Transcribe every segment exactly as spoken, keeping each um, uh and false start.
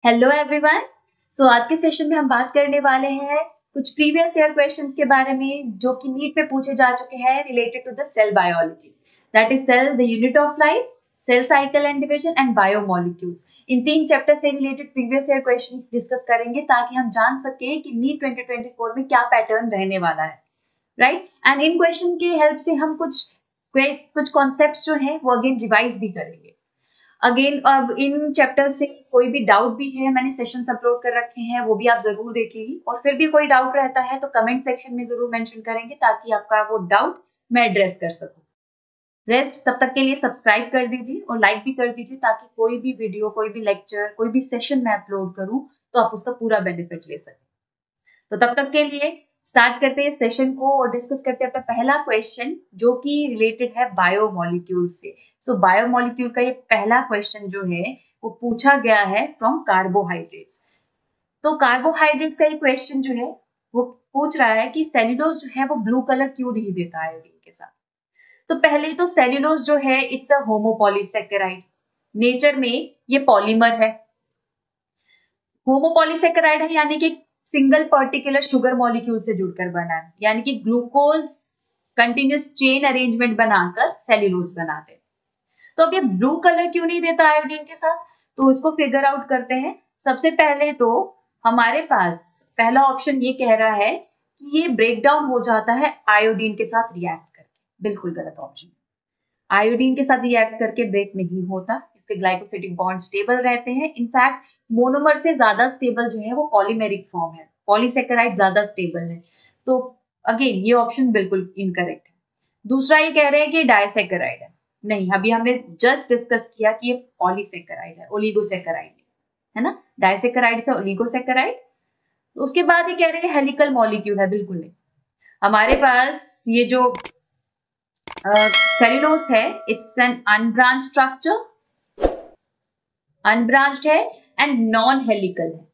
Hello everyone. सो आज के session में हम बात करने वाले हैं कुछ प्रीवियस ईयर क्वेश्चंस के बारे में जो कि नीट में पूछे जा चुके हैं related to the cell biology, that is cell the unit of life, cell cycle and division and biomolecules. इन तीन चैप्टर से related previous year questions discuss करेंगे ताकि हम जान सके कि नीट ट्वेंटी ट्वेंटी फोर में क्या पैटर्न रहने वाला है, राइट। एंड इन क्वेश्चन के हेल्प से हम कुछ कुछ कॉन्सेप्ट्स जो हैं वो अगेन रिवाइज भी करेंगे। अगेन अब इन चैप्टर से कोई भी डाउट भी है, मैंने सेशंस अपलोड कर रखे हैं, वो भी आप जरूर देखेंगे। और फिर भी कोई डाउट रहता है तो कमेंट सेक्शन में जरूर मेंशन करेंगे ताकि आपका वो डाउट मैं एड्रेस कर सकूं। रेस्ट तब तक के लिए सब्सक्राइब कर दीजिए और लाइक भी कर दीजिए ताकि कोई भी वीडियो, कोई भी लेक्चर, कोई भी सेशन मैं अपलोड करूं तो आप उसका पूरा बेनिफिट ले सकें। तो तब तक के लिए स्टार्ट करते हैं सेशन को और डिस्कस करते हैं अपना पहला क्वेश्चन जो कि रिलेटेड है बायोमोलिक्यूल से। सो so, बायोमोलिक्यूल का ये पहला क्वेश्चन जो है वो पूछा गया है फ्रॉम कार्बोहाइड्रेट्स। तो कार्बोहाइड्रेट्स का ये क्वेश्चन जो है वो पूछ रहा है कि सेल्यूलोज जो है वो ब्लू कलर क्यों नहीं देता आयोडीन के साथ। तो पहले तो सेल्यूलोज जो है इट्स अ होमोपॉलीसेकेराइड, नेचर में ये पॉलीमर है। होमोपॉलीसेकेराइड है यानी कि सिंगल पर्टिकुलर शुगर मॉलिक्यूल से जुड़कर बना है, यानी कि ग्लूकोज कंटिन्यूस चेन अरेंजमेंट बनाकर सेल्यूलोज बनाते हैं। तो अब ये ब्लू कलर क्यों नहीं देता आयोडीन के साथ, तो इसको फिगर आउट करते हैं। सबसे पहले तो हमारे पास पहला ऑप्शन ये कह रहा है कि ये ब्रेक डाउन हो जाता है आयोडीन के साथ रिएक्ट करके। बिल्कुल गलत ऑप्शन। आयोडीन के साथ रिएक्ट करके ब्रेक नहीं होता, इसके ग्लाइकोसिडिक बॉन्ड स्टेबल रहते हैं। इनफैक्ट मोनोमर से ज्यादा स्टेबल जो है वो पॉलीमेरिक फॉर्म है, पॉलीसेकेराइड ज्यादा स्टेबल है। तो अगेन ये ऑप्शन बिल्कुल इनकरेक्ट है। दूसरा ये कह रहे हैं कि डाइसेकेराइड है, नहीं, अभी हमने जस्ट डिस्कस किया कि ये पॉलीसेकेराइड है, ओलिगोसेकेराइड है ना। डाइसेकेराइड से ओलिगोसेकेराइड। उसके बाद ये कह रहे हैं हेलिकल मॉलिक्यूल है, बिल्कुल नहीं। हमारे पास ये जो सेल्यूलोज uh, है it's an unbranch structure, unbranched है एंड नॉन हेलिकल है,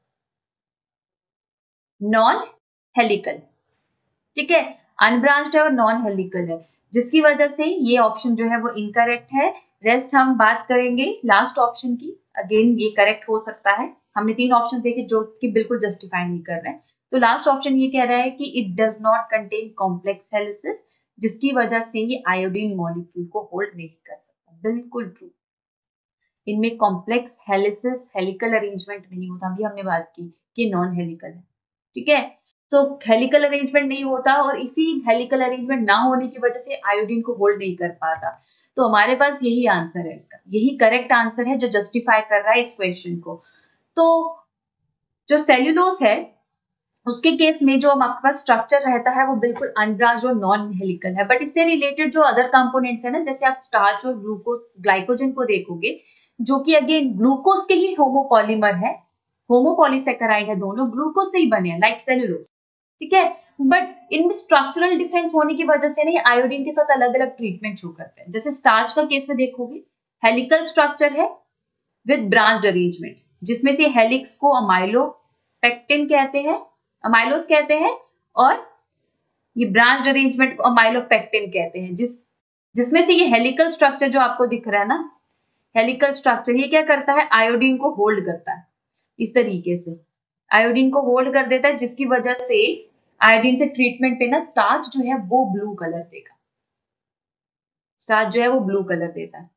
नॉन हेलिकल, ठीक है। अनब्रांच्ड है और नॉन हेलिकल है, जिसकी वजह से ये ऑप्शन जो है वो इनकरेक्ट है। रेस्ट हम बात करेंगे लास्ट ऑप्शन की, अगेन ये करेक्ट हो सकता है। हमने तीन ऑप्शन देखे जो कि बिल्कुल जस्टिफाई नहीं कर रहे हैं। तो लास्ट ऑप्शन ये कह रहा है कि it does not contain complex helices, जिसकी वजह से ये आयोडीन मॉलिक्यूल को होल्ड नहीं कर सकता। बिल्कुल ट्रू, इनमें कॉम्प्लेक्स हेलिसिस, हेलिकल अरेंजमेंट नहीं होता। अभी हमने बात की कि नॉन हेलिकल है, ठीक है। तो हेलिकल अरेंजमेंट नहीं होता और इसी हेलिकल अरेंजमेंट ना होने की वजह से आयोडीन को होल्ड नहीं कर पाता। तो हमारे पास यही आंसर है, इसका यही करेक्ट आंसर है जो जस्टिफाई कर रहा है इस क्वेश्चन को। तो जो सेल्यूलोज है उसके केस में जो आपके पास स्ट्रक्चर रहता है वो बिल्कुल अनब्रांच्ड और नॉन हेलिकल है। बट इससे रिलेटेड जो अदर कंपोनेंट्स है ना, जैसे आप स्टार्च और ग्लूकोज ग्लाइकोजन को देखोगे जो कि अगेन ग्लूकोज के ही होमोपॉलीमर है, होमोपॉलीसेकेराइड है, दोनों ग्लूकोज से ही बने हैं लाइक सेल्यूलोज, ठीक है। बट इनमें स्ट्रक्चरल डिफरेंस होने की वजह से ना आयोडीन के साथ अलग अलग ट्रीटमेंट शो करते हैं। जैसे स्टार्च का केस में देखोगे हेलिकल स्ट्रक्चर है विद ब्रांच्ड अरेंजमेंट, जिसमें से हेलिक्स को अमाइलोपेक्टिन कहते हैं, अमाइलोस कहते हैं, और ये ब्रांच अरेंजमेंट को अमाइलोपेक्टिन कहते हैं, जिस जिसमें से ये हेलिकल स्ट्रक्चर जो आपको दिख रहा है ना, हेलिकल स्ट्रक्चर, ये क्या करता है, आयोडीन को होल्ड करता है। इस तरीके से आयोडीन को होल्ड कर देता है, जिसकी वजह से आयोडीन से ट्रीटमेंट पे ना स्टार्च जो है वो ब्लू कलर देगा, स्टार्च जो है वो ब्लू कलर देता है।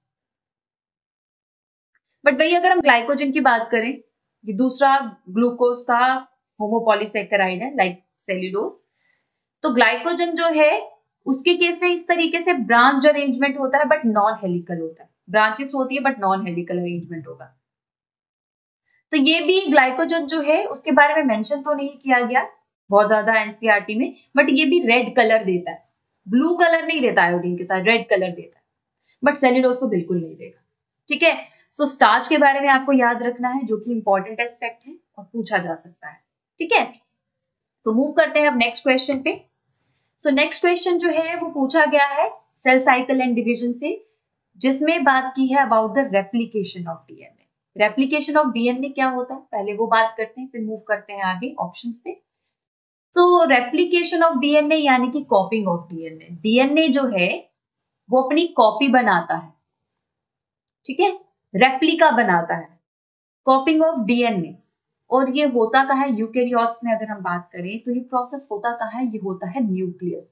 बट वही अगर हम ग्लाइकोजन की बात करें, ये दूसरा ग्लूकोज का होमोपॉलीसेकेराइड है लाइक सेल्यूलोज। तो ग्लाइकोजन जो है उसके केस में इस तरीके से ब्रांच्ड अरेंजमेंट होता है बट नॉन हेलिकल होता है, ब्रांचेस होती है बट नॉन हेलिकल अरेंजमेंट होगा। तो ये भी ग्लाइकोजन जो है उसके बारे में मेंशन तो नहीं किया गया बहुत ज्यादा एनसीईआरटी में, बट ये भी रेड कलर देता है, ब्लू कलर नहीं देता आयोडीन के साथ, रेड कलर देता है। बट सेल्यूलोज तो बिल्कुल नहीं देगा, ठीक है। सो स्टार्च के बारे में आपको याद रखना है जो कि इंपॉर्टेंट एस्पेक्ट है और पूछा जा सकता है, ठीक है। तो मूव करते हैं अब नेक्स्ट क्वेश्चन पे। सो नेक्स्ट क्वेश्चन जो है वो पूछा गया है सेल साइकिल एंड डिवीजन से, जिसमें बात की है about the replication of DNA. Replication of DNA क्या होता है पहले वो बात करते हैं, फिर मूव करते हैं आगे ऑप्शंस पे। सो रेप्लिकेशन ऑफ डीएनए यानी कि कॉपिंग ऑफ डीएनए। डीएनए जो है वो अपनी कॉपी बनाता है, ठीक है, रेप्लिका बनाता है, कॉपिंग ऑफ डीएनए। और ये होता कहाँ है यूकेरियोट्स में, अगर हम बात करें तो ये प्रोसेस होता कहाँ है, ये होता है न्यूक्लियस।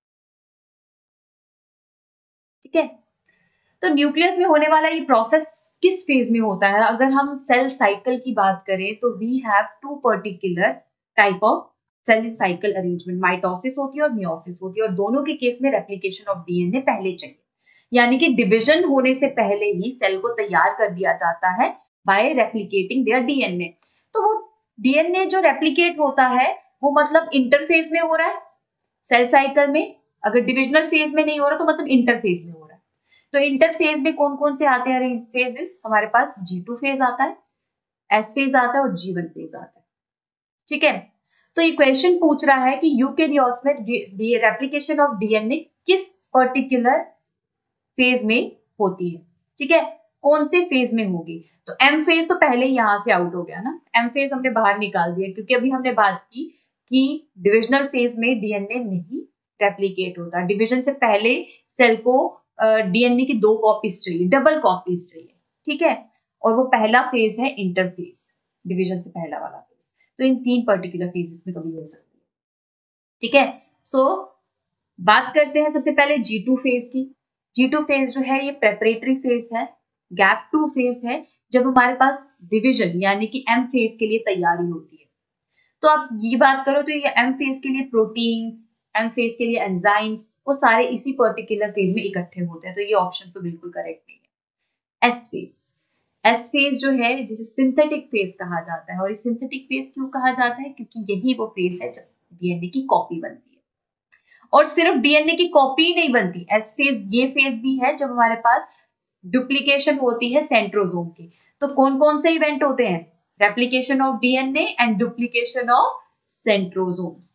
ठीक है, तो न्यूक्लियस में होने वाला ये प्रोसेस किस फेज में होता है? अगर हम सेल साइकिल की बात करें तो we have two particular type of cell cycle arrangement, mitosis होती है और मियोसिस होती है, और दोनों के केस में रेप्लिकेशन ऑफ डीएनए पहले चाहिए, यानी कि डिविजन होने से पहले ही सेल को तैयार कर दिया जाता है बाय रेप्लिकेटिंग देयर डीएनए। तो वो डीएनए जो रेप्लिकेट होता है वो मतलब इंटरफेज में हो रहा है सेल साइकिल में, अगर डिविजनल फेज में नहीं हो रहा तो मतलब इंटरफेज में हो रहा है। तो इंटरफेज में कौन कौन से आते हैं फेजेस? हमारे पास जी टू फेज आता है, एस फेज आता है और जी वन फेज आता है। ठीक है, तो ये क्वेश्चन पूछ रहा है कि यूकेरियोट्स में रेप्लिकेशन ऑफ डीएनए किस पर्टिकुलर फेज में होती है। ठीक है, कौन से फेज में होगी? तो एम फेज तो पहले यहां से आउट हो गया ना, एम फेज हमने बाहर निकाल दिया, क्योंकि अभी हमने बात की कि डिविजनल फेज में डीएनए नहीं रेप्लिकेट होता, डिविजन से पहले सेल को डीएनए की दो कॉपीज चाहिए, डबल कॉपीज चाहिए। ठीक है, और वो पहला फेज है इंटरफेज, डिविजन से पहला वाला फेज। तो इन तीन पर्टिकुलर फेजेस में कभी हो सकती है। ठीक है, सो so, बात करते हैं सबसे पहले जी टू फेज की। जी टू फेज जो है ये प्रेपरेटरी फेज है, गैप टू फेज है, जब हमारे पास डिवीजन यानी कि एम फेज के लिए तैयारी होती है। तो आप ये बात करो तो ये एम फेज के लिए प्रोटीन्स, एम फेज के लिए एंजाइम्स, वो सारे इसी पर्टिकुलर फेज में इकट्ठे होते हैं, तो ये ऑप्शन तो बिल्कुल करेक्ट नहीं है। एस फेज, एस फेज जो है जिसे सिंथेटिक फेज कहा जाता है, और ये सिंथेटिक फेज क्यों कहा जाता है? क्योंकि यही वो फेज है जब डीएनए की कॉपी बनती है, और सिर्फ डीएनए की कॉपी नहीं बनती, एस फेज ये फेज भी है जब हमारे पास डुप्लीकेशन होती है सेंट्रोसोम की। तो कौन कौन से इवेंट होते हैं? Replication of DNA and duplication of centrosomes.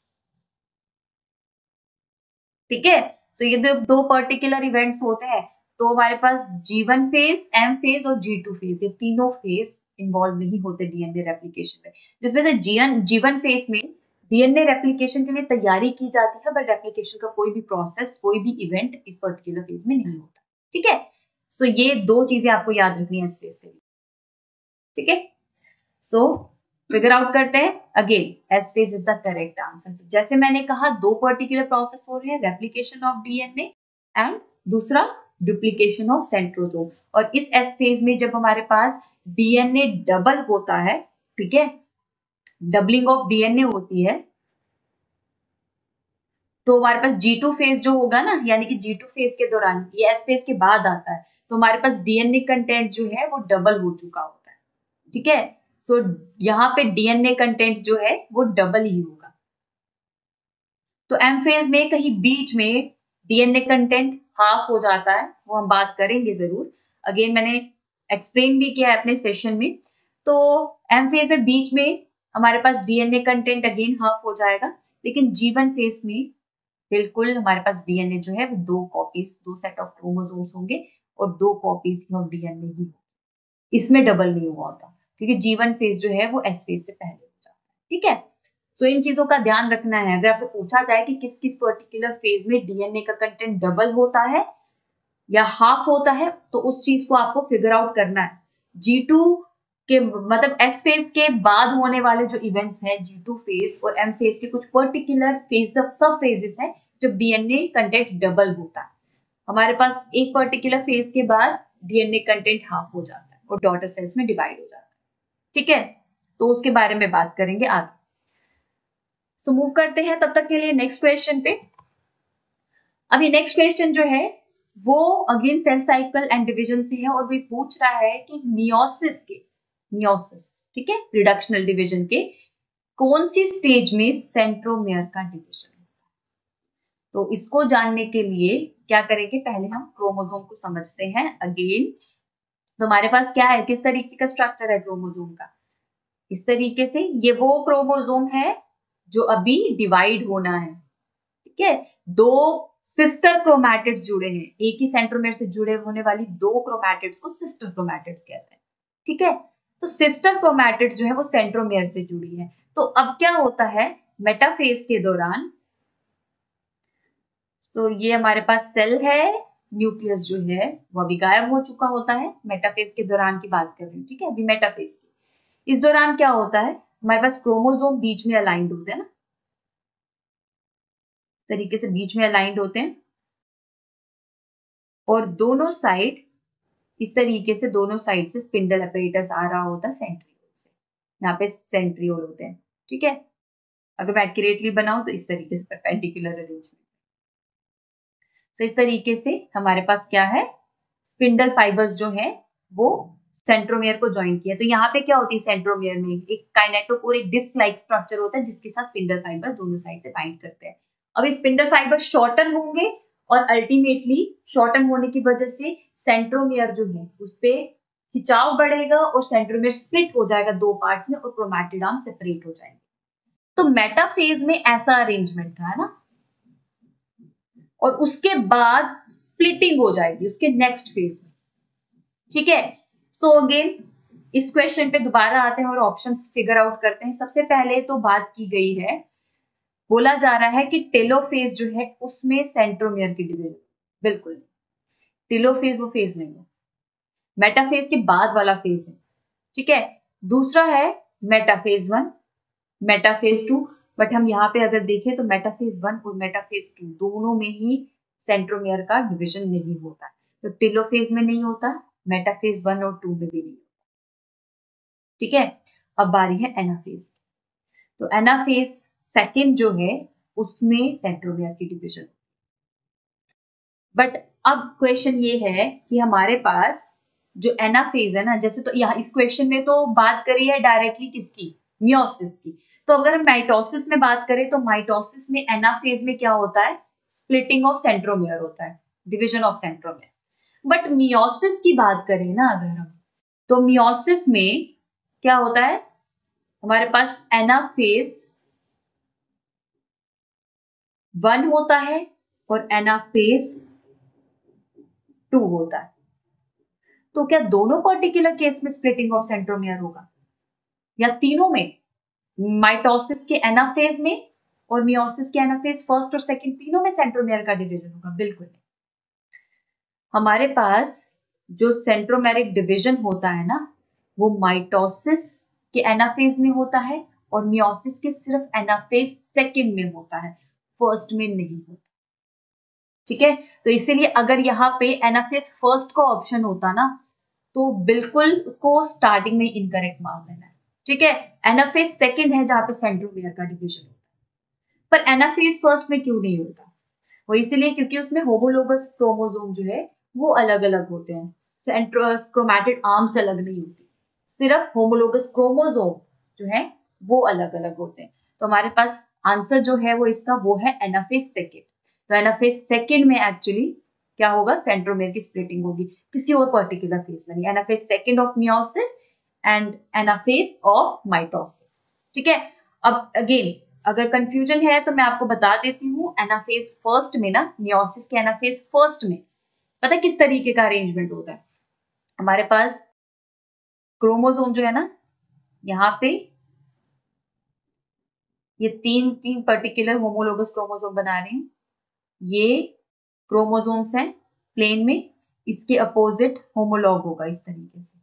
ठीक है, तो ये दो, दो पर्टिकुलर इवेंट्स होते हैं। तो हमारे पास G one phase, M phase और जी टू फेज, ये तीनों फेज इन्वॉल्व नहीं होते डीएनए रेप्लिकेशन में, जिसमें से जीवन जी वन फेज में डीएनए रेप्लिकेशन के लिए तैयारी की जाती है, बट रेप्लिकेशन का कोई भी प्रोसेस, कोई भी इवेंट इस पर्टिकुलर फेज में नहीं होता। ठीक है, सो so ये दो चीजें आपको याद रखनी है इस फेज से। ठीक है, सो फिगर आउट करते हैं। Again S phase is the correct answer. तो जैसे मैंने कहा दो पर्टिकुलर प्रोसेस हो रहे हैं, रेप्लिकेशन ऑफ डीएनए एंड दूसरा डुप्लीकेशन ऑफ सेंट्रोसोम। और इस एस फेज में जब हमारे पास डीएनए डबल होता है, ठीक है, डबलिंग ऑफ डीएनए होती है, तो हमारे पास जी टू फेज जो होगा ना, यानी कि जी टू फेज के दौरान, ये एस फेज के बाद आता है, तो हमारे पास डीएनए कंटेंट जो है वो डबल हो चुका होता है। ठीक है, सो so, यहाँ पे डीएनए कंटेंट जो है वो डबल ही होगा। तो एम फेज में कहीं बीच में डीएनए कंटेंट हाफ हो जाता है, वो हम बात करेंगे जरूर, अगेन मैंने एक्सप्लेन भी किया है अपने सेशन में। तो एम फेज में बीच में हमारे पास डीएनए कंटेंट अगेन हाफ हो जाएगा, लेकिन जी वन फेज में बिल्कुल हमारे पास डीएनए जो है वो दो कॉपीज, दो सेट ऑफ क्रोमोसोम्स होंगे और दो कॉपीज ऑफ डीएनए ही होंगे, इसमें डबल नहीं हुआ होता, क्योंकि जी वन फेज जो है वो एस फेज से पहले हो जाता है। ठीक है, सो इन चीजों का ध्यान रखना है। अगर आपसे पूछा जाए कि किस किस पर्टिकुलर फेज में डीएनए का कंटेंट डबल होता है या हाफ होता है, तो उस चीज को आपको फिगर आउट करना है। जी टू के मतलब एस फेज के बाद होने वाले जो इवेंट्स हैं, जी टू फेज और एम फेज के कुछ पर्टिकुलर फेज सब फेजेस हैं जब डीएनए कंटेंट डबल होता है। हमारे पास एक पर्टिकुलर फेज के बाद डीएनए कंटेंट हाफ हो जाता है और डॉटर सेल्स में डिवाइड हो जाता है। ठीक है, तो उसके बारे में बात करेंगे आगे। सो मूव करते हैं तब तक के लिए नेक्स्ट क्वेश्चन पे। अभी नेक्स्ट क्वेश्चन जो है वो again cell cycle and division से है, और वो पूछ रहा है कि मियोसिस के मियोसिस ठीक है, रिडक्शनल डिवीजन के कौन सी स्टेज में सेंट्रोमियर का डिवीजन है। तो इसको जानने के लिए क्या करेंगे, पहले हम क्रोमोसोम को समझते हैं अगेन। तो हमारे पास क्या है, किस तरीके का स्ट्रक्चर है क्रोमोसोम का, इस तरीके से। ये वो क्रोमोसोम है जो अभी डिवाइड होना है। ठीक है, दो सिस्टर क्रोमैटिड्स जुड़े हैं, एक ही सेंट्रोमेयर से जुड़े होने वाली दो क्रोमैटिड्स को सिस्टर क्रोमैटिड्स कहते हैं। ठीक है, तो सिस्टर क्रोमैटिड्स जो है वो सेंट्रोमेयर से जुड़ी है। तो अब क्या होता है मेटाफेज के दौरान, तो ये हमारे पास सेल है, न्यूक्लियस जो है वो अभी गायब हो चुका होता है, मेटाफेज के दौरान की बात कर रही हूँ। ठीक है, अभी मेटाफेज की इस दौरान क्या होता है, हमारे पास क्रोमोसोम बीच में अलाइंड होते हैं ना, तरीके से बीच में अलाइंड होते हैं, और दोनों साइड इस तरीके से दोनों साइड से स्पिंडल अपरेटस आ रहा होता है सेंट्रियोल से, यहाँ पे सेंट्रियोल होते हैं, ठीक है। अगर मैं एक्यूरेटली बनाऊं तो इस तरीके से परपेंडिकुलर अरेंजमेंट। तो इस तरीके से हमारे पास क्या है, स्पिंडल फाइबर्स जो है वो सेंट्रोमियर को ज्वाइन किया। तो यहाँ पे क्या होती है, सेंट्रोमियर में एक काइनेटोकोर, एक डिस्क लाइक स्ट्रक्चर होता है जिसके साथ स्पिंडल फाइबर दोनों साइड से बाइंड करते हैं। अब स्पिंडल फाइबर शॉर्टन होंगे और अल्टीमेटली शॉर्टन होने की वजह से सेंट्रोमियर जो है उस पर खिंचाव बढ़ेगा और सेंट्रोमियर स्प्लिट हो जाएगा दो पार्ट्स में और क्रोमैटिड आर्म सेपरेट हो जाएंगे। तो मेटाफेज में ऐसा अरेंजमेंट था, है ना, और उसके बाद स्प्लिटिंग हो जाएगी उसके नेक्स्ट फेज में, ठीक है। सो अगेन इस क्वेश्चन पे दोबारा आते हैं और ऑप्शंस फिगर आउट करते हैं। सबसे पहले तो बात की गई है, बोला जा रहा है कि टेलोफेज जो है उसमें सेंट्रोमियर की डिवीजन, बिल्कुल टेलोफेज वो फेज नहीं है, मेटाफेज के बाद वाला फेज है, ठीक है। दूसरा है metaphase one, metaphase two, but हम यहाँ पे अगर देखें तो मेटाफेज वन और मेटाफेज टू दोनों में ही सेंट्रोमियर का डिवीजन नहीं होता है। तो टेलोफेज में नहीं होता, मेटाफेज वन और टू में भी नहीं होता, ठीक है। अब बारी है एनाफेज। तो एनाफेज सेकंड जो है उसमें सेंट्रोमियर की डिवीजन। बट अब क्वेश्चन ये है कि हमारे पास जो एनाफेज है ना, जैसे तो यहाँ इस क्वेश्चन में तो बात करी है डायरेक्टली किसकी, मियोसिस की। तो अगर हम माइटोसिस में बात करें तो माइटोसिस में एनाफेज में क्या होता है, स्प्लिटिंग ऑफ सेंट्रोमियर होता है, division of centromere. But meiosis की बात करें ना अगर हम, तो मियोसिस में क्या होता है, हमारे पास एनाफेज वन होता है और एनाफेज टू होता है। तो क्या दोनों पर्टिकुलर केस में स्प्लिटिंग ऑफ सेंट्रोमियर होगा या तीनों में, माइटोसिस के एनाफेज में और मियोसिस के एनाफेज फर्स्ट और सेकंड तीनों में सेंट्रोमियर का डिवीजन होगा? बिल्कुल नहीं। हमारे पास जो सेंट्रोमेरिक डिवीजन होता है ना वो माइटोसिस के एनाफेज में होता है और मियोसिस के सिर्फ एनाफेज सेकंड में होता है, फर्स्ट में नहीं होता, ठीक है। तो इसीलिए अगर यहाँ पे एनाफेज फर्स्ट का ऑप्शन होता ना तो बिल्कुल उसको स्टार्टिंग में इनकरेक्ट मान लेना है, ठीक है। एनाफेज सेकंड है जहां पे सेंट्रोमियर का डिवीजन होता है, पर एनाफेज फर्स्ट में क्यों नहीं होता, वो इसीलिए क्योंकि उसमें होमोलोगस क्रोमोसोम जो है वो अलग अलग होते हैं, सेंट्रोस क्रोमैटिड आर्म्स अलग नहीं होती, सिर्फ होमोलोगस क्रोमोसोम जो है वो अलग अलग होते हैं। तो हमारे पास आंसर जो है वो इसका वो है एनाफेज सेकंड। तो एनाफेज सेकंड में एक्चुअली क्या होगा, सेंट्रोमियर की स्प्लिटिंग होगी, किसी और पर्टिकुलर फेज में नहीं। Anaphase second of meiosis and anaphase of mitosis, ठीक है। अब अगेन अगर कंफ्यूजन है तो मैं आपको बता देती हूँ, एनाफेज फर्स्ट में ना, मियोसिस के एनाफेज फर्स्ट में पता है किस तरीके का अरेंजमेंट होता है, हमारे पास क्रोमोसोम जो है ना, यहाँ पे ये तीन तीन पर्टिकुलर होमोलोगस क्रोमोसोम बना रहे हैं, ये क्रोमोसोम्स हैं प्लेन में, इसके अपोजिट होमोलॉग होगा इस तरीके से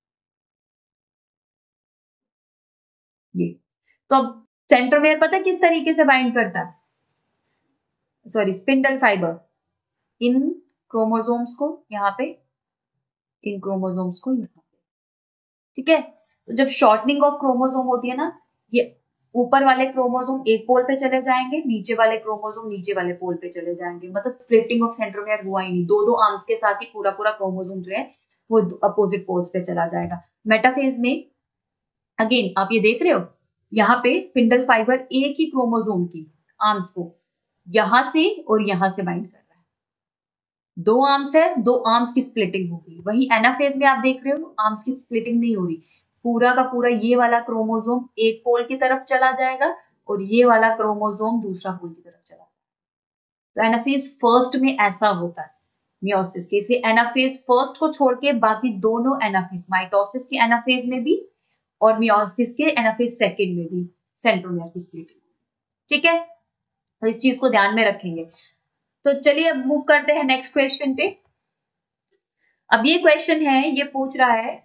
ये। तो अब सेंट्रोमियर पता है किस तरीके से बाइंड करता है, सॉरी स्पिंडल फाइबर इन क्रोमोसोम्स को यहाँ पे, इन क्रोमोसोम्स को यहाँ पे, ठीक है। तो जब शॉर्टनिंग ऑफ क्रोमोसोम होती है ना, ये ऊपर वाले क्रोमोसोम एक पोल पे चले जाएंगे, नीचे वाले क्रोमोसोम नीचे वाले पोल पे चले जाएंगे, मतलब स्प्लिटिंग ऑफ सेंट्रोमियर हुआ ही नहीं, दो दो आर्म्स के साथ ही पूरा पूरा क्रोमोसोम जो है वो अपोजिट पोल्स पे चला जाएगा। मेटाफेज में अगेन आप ये देख रहे हो, यहाँ पे स्पिंडल फाइबर एक ही क्रोमोसोम की आर्म्स को यहां से और यहां से बाइंड कर रहा है, दो आर्म्स है, दो आर्म्स की स्प्लिटिंग हो गई। वही एनाफेज में आप देख रहे हो आर्म्स की स्प्लिटिंग नहीं हो रही, पूरा का पूरा ये वाला क्रोमोसोम एक पोल की तरफ चला जाएगा और ये वाला क्रोमोसोम दूसरा पोल की तरफ चला जाएगा। तो एनाफेज फर्स्ट में ऐसा होता है मियोसिस के, इसलिए एनाफेज फर्स्ट को छोड़ के बाकी दोनों एनाफेज, माइटोसिस के एनाफेज में भी और मियोसिस के एनाफेज सेकंड में भी सेंट्रोमियर की स्प्लिटिंग, ठीक है। तो इस चीज को ध्यान में रखेंगे। तो चलिए अब मूव करते हैं नेक्स्ट क्वेश्चन पे। अब ये क्वेश्चन है, ये पूछ रहा है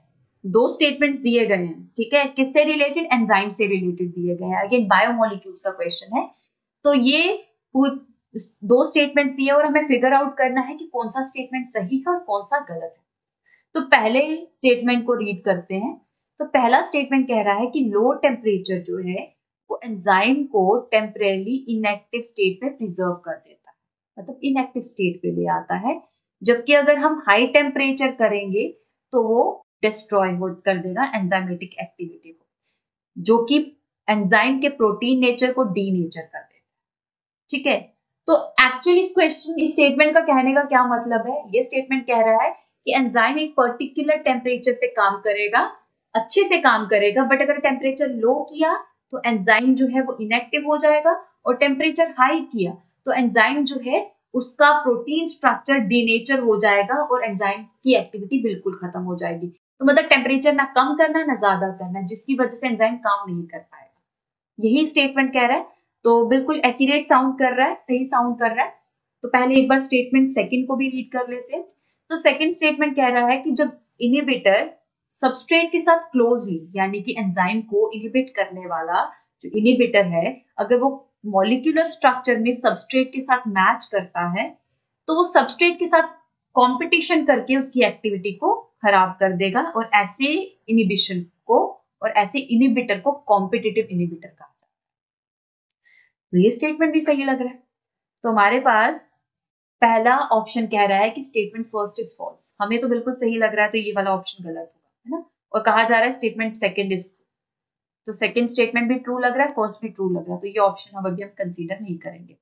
दो स्टेटमेंट्स दिए गए हैं, ठीक है, किससे रिलेटेड, एंजाइम से रिलेटेड दिए गए हैं, अगेन बायोमोलिक्यूल्स का क्वेश्चन है। तो ये दो स्टेटमेंट्स दिए और हमें फिगर आउट करना है कि कौन सा स्टेटमेंट सही है और कौन सा गलत है। तो पहले स्टेटमेंट को रीड करते हैं। तो पहला स्टेटमेंट कह रहा है कि लो टेम्परेचर जो है वो एंजाइम को टेम्परेली इनएक्टिव स्टेट में प्रिजर्व कर देता है, मतलब इनएक्टिव स्टेट पे ले आता है। जबकि अगर हम हाई टेम्परेचर करेंगे तो वो डिस्ट्रॉय हो कर देगा एंजाइमेटिक एक्टिविटी को, जो कि एंजाइम के प्रोटीन नेचर को डी नेचर कर देता है, ठीक है। तो एक्चुअली इस क्वेश्चन इस स्टेटमेंट का कहने का क्या मतलब है, ये स्टेटमेंट कह रहा है कि एंजाइम एक पर्टिकुलर टेम्परेचर पे काम करेगा, अच्छे से काम करेगा, बट अगर टेम्परेचर लो किया तो एंजाइम जो है वो इनएक्टिव हो जाएगा, और टेम्परेचर हाई किया तो एंजाइम जो है उसका प्रोटीन स्ट्रक्चर डीनेचर हो जाएगा और एंजाइम की एक्टिविटी बिल्कुल खत्म हो जाएगी। तो मतलब टेम्परेचर ना कम करना है ना ज्यादा करना है, जिसकी वजह से एंजाइम काम नहीं कर पाएगा। यही स्टेटमेंट कह रहा है, तो बिल्कुल एक्यूरेट साउंड कर रहा है, सही साउंड कर रहा है। तो पहले एक बार स्टेटमेंट सेकंड को भी रीड कर लेते हैं। तो सेकंड स्टेटमेंट कह रहा है कि जब इनहिबिटर सबस्ट्रेट के साथ क्लोजली, यानी कि एंजाइम को इनहिबिट करने वाला जो इनहिबिटर है, अगर वो मॉलिक्यूलर स्ट्रक्चर में सबस्ट्रेट के साथ मैच करता है तो वो सबस्ट्रेट के साथ कंपटीशन करके उसकी एक्टिविटी को खराब कर देगा, और ऐसे इनहिबिशन को और ऐसे इनहिबिटर को कॉम्पिटिटिव इनहिबिटर कहा जाता है। तो ये स्टेटमेंट भी सही लग रहा है। तो हमारे पास पहला ऑप्शन कह रहा है कि स्टेटमेंट फर्स्ट इज फॉल्स, हमें तो बिल्कुल सही लग रहा है, तो ये वाला ऑप्शन गलत होगा, है ना। और कहा जा रहा है स्टेटमेंट सेकंड इज ट्रू, तो सेकंड स्टेटमेंट भी ट्रू लग रहा है, फर्स्ट भी ट्रू लग रहा है, तो ये ऑप्शन हम अभी हम कंसीडर नहीं करेंगे।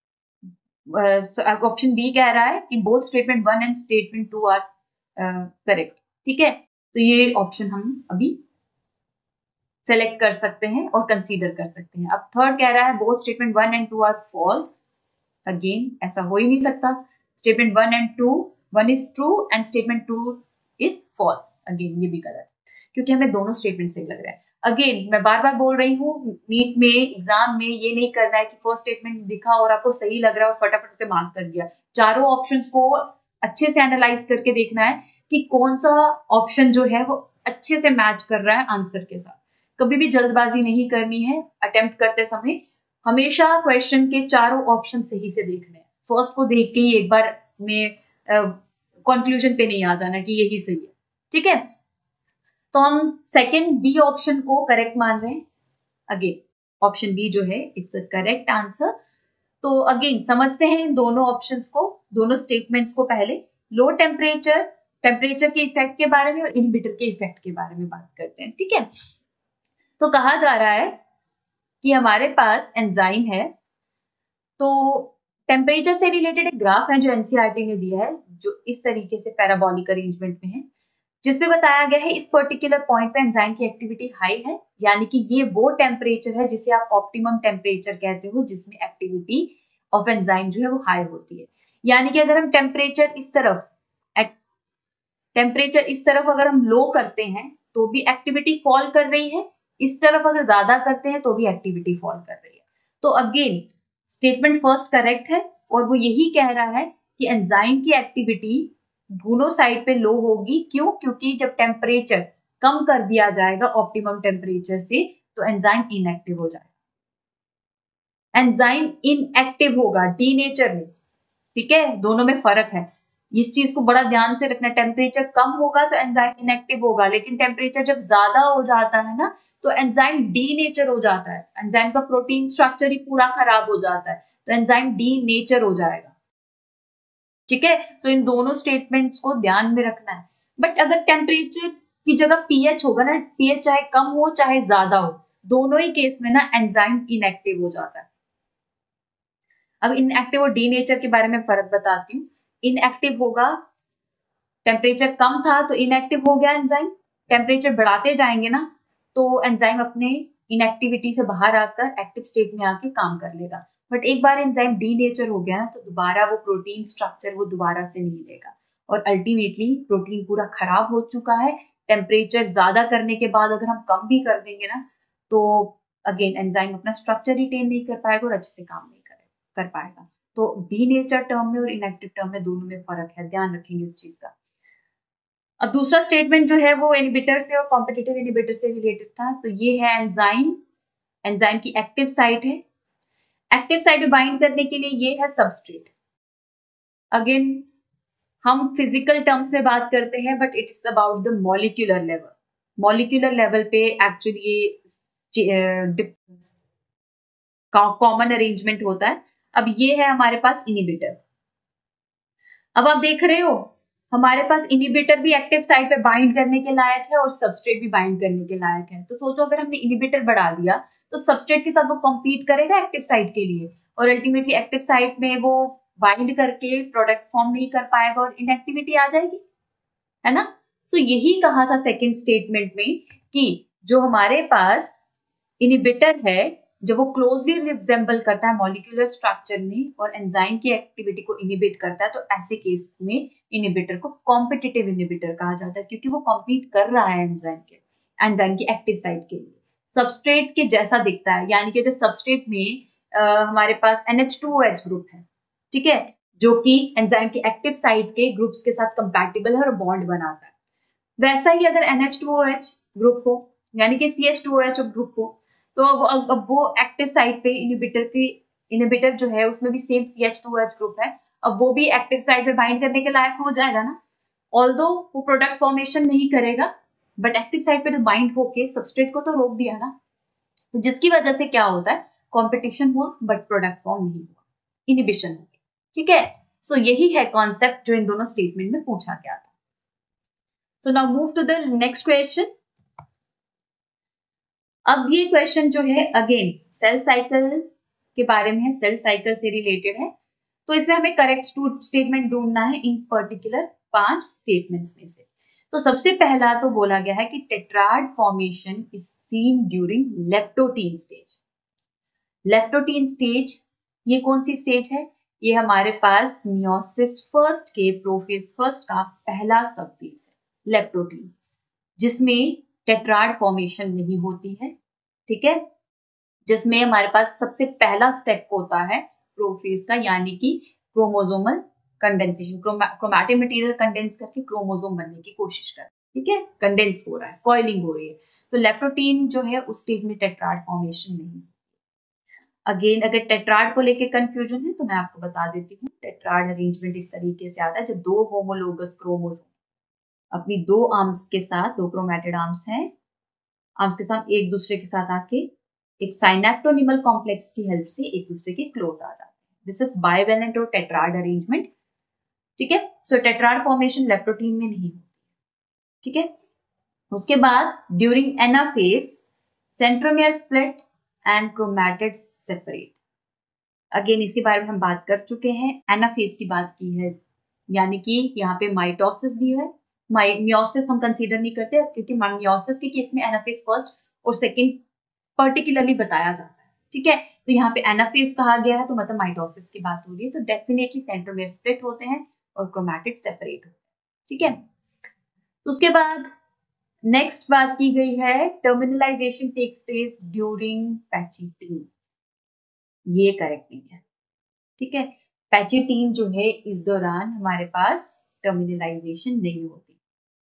ऑप्शन बी कह रहा है कि both statement one and statement two are correct, ठीक है। तो ये ऑप्शन हम अभी सेलेक्ट कर सकते हैं और कंसीडर कर सकते हैं। अब थर्ड कह रहा है both statement one and two are false, again ऐसा हो ही नहीं सकता, statement one and two, one is true and statement two is false, again ये भी गलत, क्योंकि हमें दोनों स्टेटमेंट सही लग रहा है। अगेन मैं बार बार बोल रही हूँ, नीट में एग्जाम में ये नहीं करना है कि फर्स्ट स्टेटमेंट दिखा और आपको सही लग रहा है और फटाफट से मार्क कर दिया। चारों ऑप्शंस को अच्छे से एनालाइज करके देखना है कि कौन सा ऑप्शन जो है वो अच्छे से मैच कर रहा है आंसर के साथ। कभी भी जल्दबाजी नहीं करनी है अटेम्प्ट करते समय, हमेशा क्वेश्चन के चारों ऑप्शन सही से देखने हैं। फर्स्ट को देख के ही एक बार में कंक्लूजन पे नहीं आ जाना कि यही सही है, ठीक है। तो हम सेकंड बी ऑप्शन को करेक्ट मान रहे हैं। अगेन ऑप्शन बी जो है इट्स अ करेक्ट आंसर। तो अगेन समझते हैं दोनों ऑप्शंस को, दोनों स्टेटमेंट्स को। पहले लो टेम्परेचर टेम्परेचर के इफेक्ट के बारे में और इनहिबिटर के इफेक्ट के बारे में बात करते हैं, ठीक है। तो कहा जा रहा है कि हमारे पास एंजाइम है, तो टेम्परेचर से रिलेटेड एक ग्राफ है जो एनसीईआरटी ने दिया है, जो इस तरीके से पैराबोलिक अरेंजमेंट में है, जिसमें बताया गया है इस पर्टिकुलर पॉइंट पे एंजाइम की एक्टिविटी हाई है, यानी कि ये वो टेम्परेचर है जिसे आप ऑप्टिमम टेम्परेचर कहते हो, जिसमें एक्टिविटी ऑफ एंजाइम जो है वो हाई होती है। यानी कि अगर हम टेम्परेचर इस तरफ टेम्परेचर इस तरफ अगर हम लो करते हैं तो भी एक्टिविटी फॉल कर रही है, इस तरफ अगर ज्यादा करते हैं तो भी एक्टिविटी फॉल कर रही है। तो अगेन स्टेटमेंट फर्स्ट करेक्ट है, और वो यही कह रहा है कि एंजाइम की एक्टिविटी दोनों साइड पे लो होगी। क्यों? क्योंकि जब टेम्परेचर कम कर दिया जाएगा ऑप्टिमम टेम्परेचर से तो एंजाइम इनएक्टिव हो जाएगा, एंजाइम इनएक्टिव होगा डीनेचर में, ठीक है। दोनों में फर्क है, इस चीज को बड़ा ध्यान से रखना। टेम्परेचर कम होगा तो एंजाइम इनएक्टिव होगा, लेकिन टेम्परेचर जब ज्यादा हो जाता है ना तो एंजाइम डीनेचर हो जाता है, एंजाइम का प्रोटीन स्ट्रक्चर ही पूरा खराब हो जाता है, तो एंजाइम डीनेचर हो जाएगा, ठीक है। तो इन दोनों स्टेटमेंट्स को ध्यान में रखना है। बट अगर टेम्परेचर की जगह पीएच होगा ना, पीएच चाहे कम हो चाहे ज्यादा हो, दोनों ही केस में ना एंजाइम इनएक्टिव हो जाता है। अब इनएक्टिव और डीनेचर के बारे में फर्क बताती हूँ। इनएक्टिव होगा, टेम्परेचर कम था तो इनएक्टिव हो गया एंजाइम, टेम्परेचर बढ़ाते जाएंगे ना तो एंजाइम अपने इनएक्टिविटी से बाहर आकर एक्टिव स्टेट में आके काम कर लेगा। बट एक बार एंजाइम डीनेचर हो गया ना तो दोबारा वो प्रोटीन स्ट्रक्चर वो दोबारा से नहीं लेगा, और अल्टीमेटली प्रोटीन पूरा खराब हो चुका है। टेम्परेचर ज्यादा करने के बाद अगर हम कम भी कर देंगे ना तो अगेन एंजाइम अपना स्ट्रक्चर रिटेन नहीं कर पाएगा और अच्छे से काम नहीं कर कर पाएगा। तो डीनेचर टर्म में और इनएक्टिव टर्म में दोनों में फर्क है, ध्यान रखेंगे इस चीज का। अब दूसरा स्टेटमेंट जो है वो इनहिबिटर से और कॉम्पिटिटिव इनहिबिटर से रिलेटेड था। तो ये है एंजाइम, एंजाइम की एक्टिव साइट है। एक्टिव साइट पे बाइंड करने के लिए ये है सबस्ट्रेट। अगेन हम फिजिकल टर्म्स में बात करते हैं but it's about the molecular level. Molecular level पे एक्चुअली ये कॉमन अरेंजमेंट होता है। अब ये है हमारे पास इनहिबिटर। अब आप देख रहे हो हमारे पास इनहिबिटर भी एक्टिव साइट पे बाइंड करने के लायक है और सबस्ट्रेट भी बाइंड करने के लायक है। तो सोचो अगर हमने इनहिबिटर बढ़ा दिया तो सबस्ट्रेट के साथ वो कॉम्पीट करेगा एक्टिव साइट के लिए और अल्टीमेटली एक्टिव साइट में वो बाइंड करके प्रोडक्ट फॉर्म नहीं कर पाएगा और इनएक्टिविटी आ जाएगी, है ना। तो यही कहा था सेकेंड स्टेटमेंट में कि जो हमारे पास इनहिबिटर है जब वो क्लोजली रिजेंबल करता है मॉलिक्यूलर स्ट्रक्चर में और एंजाइम की एक्टिविटी को इनहिबिट करता है तो ऐसे केस में इनहिबिटर को कॉम्पिटिटिव इनहिबिटर कहा जाता है क्योंकि वो कॉम्पीट कर रहा है एंजाइम के एंजाइम की एक्टिव साइट के लिए। सबस्ट्रेट के जैसा दिखता है, यानी कि जो सबस्ट्रेट में आ, हमारे पास N H two O H group है, ठीक है, जो कि एंजाइम की एक्टिव साइट के ग्रुप्स के साथ कंपैटिबल है और बॉन्ड बनाता है। वैसा ही अगर N H two O H group हो यानी कि C H two O H group हो तो अब, अब वो एक्टिव साइट पे इनहिबिटर की इनहिबिटर जो है उसमें भी same C H two O H group है, अब वो भी एक्टिव साइट पे बाइंड करने के लायक हो जाएगा ना। ऑल्दो वो प्रोडक्ट फॉर्मेशन नहीं करेगा बट एक्टिव साइट पे तो बाइंड होके सबस्ट्रेट को तो रोक दिया ना, तो जिसकी वजह से क्या होता है कंपटीशन हुआ बट प्रोडक्ट फॉर्म नहीं हुआ, इनहिबिशन हो गया, ठीक है। सो यही है कॉन्सेप्ट जो इन दोनों स्टेटमेंट में पूछा गया था। So now move to the next question. अब ये क्वेश्चन जो है अगेन सेल साइकिल के बारे में है, सेल साइकिल से रिलेटेड है। तो इसमें हमें करेक्ट स्टेटमेंट ढूंढना है इन पर्टिकुलर पांच स्टेटमेंट्स में से। तो सबसे पहला तो बोला गया है कि tetrad formation is seen during leptotene stage. Leptotene stage ये कौन सी स्टेज है? ये हमारे पास मियोसिस फर्स्ट के प्रोफेज फर्स्ट का पहला सब फेज है लेप्टोटीन, जिसमें टेट्राड फॉर्मेशन नहीं होती है, ठीक है, जिसमें हमारे पास सबसे पहला स्टेप होता है प्रोफेज का, यानी कि chromosomal condensation, chromatic material condense करके क्रोमोसोम बनने की कोशिश कर, ठीक है, कंडेंस हो रहा है, कॉइलिंग हो रही है। तो लेप्टोटीन जो है उस स्टेज में टेट्राड फॉर्मेशन नहीं। अगेन अगर टेट्राड को लेके कंफ्यूजन है तो मैं आपको बता देती हूँ, टेट्राड अरेंजमेंट इस तरीके से आता है जब दो होमोलोगस क्रोमोसोम अपनी दो आर्म्स के साथ, दो क्रोमैटिड आर्म्स हैं, आर्म्स के साथ एक दूसरे के साथ आके एक साइनेप्टोनिमल कॉम्प्लेक्स की हेल्प से एक दूसरे के क्लोज आ जाते हैं। दिस इज बाइवेलेंट और टेट्राड अरेंजमेंट, ठीक है। सो टेट्राड फॉर्मेशन लेप्टोटीन में नहीं होती, ठीक है। उसके बाद during anaphase centromere split and chromatids separate. Again इसके बारे में हम बात कर चुके हैं, एनाफेज की बात की है, यानी कि यहाँ पे माइटोसिस भी है, मियोसिस हम कंसीडर नहीं करते क्योंकि मियोसिस के केस में एनाफेज फर्स्ट और सेकंड पर्टिकुलरली बताया जाता है, ठीक है। तो यहाँ पे एनाफेज कहा गया है तो मतलब माइटोसिस की बात हो रही है, तो डेफिनेटली सेंट्रोमियर स्प्लिट होते हैं और क्रोमैटिड सेपरेट होते हैं, ठीक है। तो उसके बाद नेक्स्ट बात की गई है terminalization takes place during pachytene, ये करेक्ट नहीं है, ठीक है। पैचिटीन जो है इस दौरान हमारे पास टर्मिनलाइजेशन नहीं होती,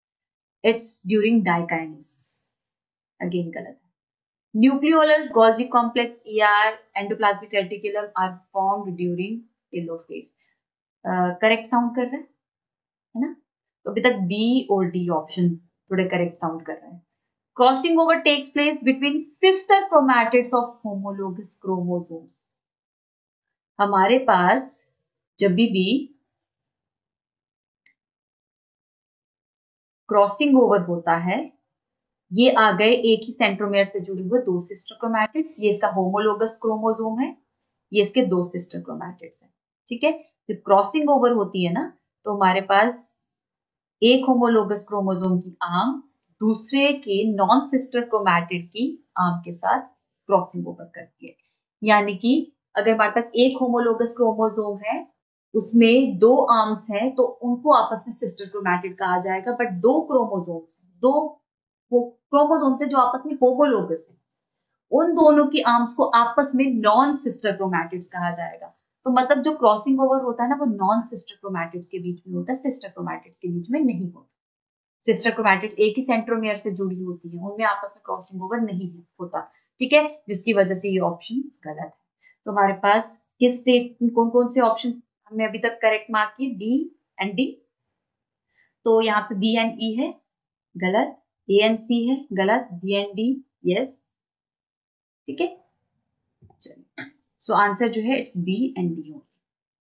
इट्स ड्यूरिंग डाइकाइनेसिस, अगेन गलत है। Nucleolus Golgi complex ER endoplasmic reticulum are formed during telophase, correct sound कर रहा है, है ना। तो अभी तक बी और डी ऑप्शन थोड़े करेक्ट साउंड कर रहे हैं। Crossing over takes place between sister chromatids of homologous chromosomes. हमारे पास जब भी भी क्रॉसिंग ओवर होता है, ये आ गए एक ही सेंट्रोमियर से जुड़े हुए दो सिस्टर क्रोमैटिड्स, ये इसका होमोलोगस क्रोमोसोम है, ये इसके दो सिस्टर क्रोमैटिड्स हैं, ठीक है। जब क्रॉसिंग ओवर होती है ना तो हमारे पास एक होमोलोगस क्रोमोसोम की आर्म दूसरे के नॉन सिस्टर क्रोमैटिड की आर्म के साथ क्रॉसिंग ओवर करती है, यानी कि अगर हमारे पास एक होमोलोगस क्रोमोसोम है उसमें दो आर्म्स हैं तो उनको आपस में सिस्टर क्रोमैटिड कहा जाएगा, बट दो क्रोमोसोम्स दो क्रोमोसोम्स जो आपस में होमोलोगस है उन दोनों की आर्म्स को आपस में नॉन सिस्टर क्रोमैटिड्स कहा जाएगा। तो मतलब जो क्रॉसिंग ओवर होता है ना वो नॉन सिस्टर क्रोमैटिड्स के बीच में होता है, सिस्टर क्रोमैटिड्स के बीच में नहीं होता, सिस्टर क्रोमैटिड्स एक ही सेंट्रोमियर से जुड़ी होती है, उनमें आपस में क्रॉसिंग ओवर नहीं होता, ठीक है, जिसकी वजह से ये ऑप्शन गलत है। तो हमारे पास किस स्टेट कौन कौन से ऑप्शन हमने अभी तक करेक्ट मार्क किए, डी एंड डी। तो यहाँ पे बी एंड ई है गलत, ए एंड सी है गलत, बी एंड डी यस, ठीक है। चलिए, सो आंसर जो है इट्स बी एंड डी होंगे,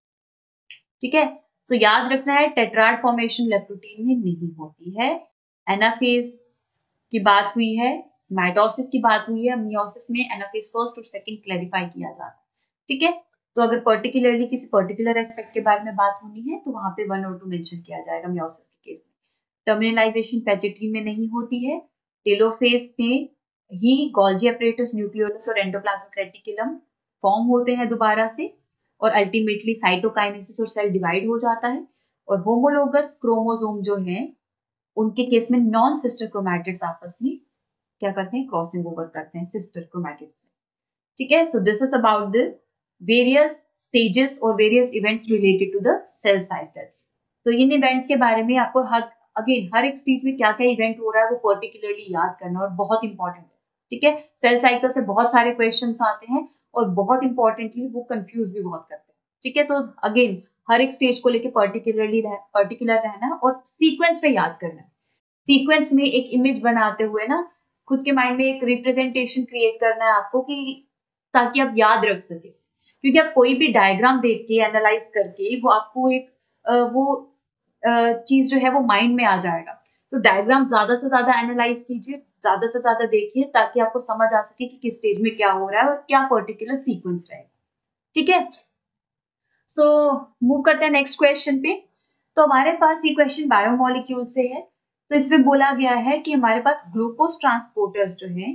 ठीक है। तो याद रखना है टेट्राड फॉर्मेशन लेप्टोटीन में नहीं होती है। एनाफेज की बात हुई है, माइटोसिस की बात हुई है, मियोसिस में एनाफेज फर्स्ट और सेकंड क्लैरिफाई किया जाता है, ठीक है। तो अगर पर्टिकुलरली किसी पर्टिकुलर एस्पेक्ट के बारे में बात होनी है तो वहां पे वन और टू मेंशन किया जाएगा मियोसिस के केस में। टर्मिनलाइजेशन पैजेट्री में नहीं होती है। टेलोफेज में ही गोल्जी अपरेटस, न्यूक्लियोलस और एंडोप्लाज्मिक रेटिकुलम फॉर्म होते हैं दोबारा से, और अल्टीमेटली साइटोकाइनेसिस और सेल डिवाइड हो जाता है। और होमोलोगस क्रोमोसोम जो है उनके केस में नॉन सिस्टर क्रोमैटिड्स आपस में क्या करते हैं, क्रॉसिंग ओवर करते हैं सिस्टर क्रोमैटिड्स में, ठीक है। So this is about the various stages और various events related to the cell cycle. तो इन इवेंट्स के बारे में आपको हर अगेन हर एक स्टेज में क्या क्या इवेंट हो रहा है वो पर्टिकुलरली याद करना और बहुत इंपॉर्टेंट है, ठीक है। सेल साइकिल से बहुत सारे क्वेश्चंस आते हैं और बहुत इंपॉर्टेंटली वो कंफ्यूज भी बहुत करते हैं, ठीक है। तो अगेन हर एक स्टेज को लेके पर्टिकुलरली रह, पर्टिकुलर रहना और सीक्वेंस में याद करना है। सीक्वेंस में एक इमेज बनाते हुए ना खुद के माइंड में एक रिप्रेजेंटेशन क्रिएट करना है आपको, कि ताकि आप याद रख सके, क्योंकि आप कोई भी डायग्राम देख के एनालाइज करके वो आपको एक वो चीज जो है वो माइंड में आ जाएगा। तो डायग्राम ज्यादा से ज्यादा एनालाइज कीजिए, ज्यादा से ज्यादा देखिए, ताकि आपको समझ आ सके कि किस स्टेज में क्या हो रहा है और क्या पर्टिकुलर सीक्वेंस रहेगा, ठीक है। सो मूव करते हैं नेक्स्ट क्वेश्चन पे। तो हमारे पास ये क्वेश्चन बायोमोलिक्यूल से है। तो इसमें बोला गया है कि हमारे पास ग्लूकोज ट्रांसपोर्टर्स जो हैं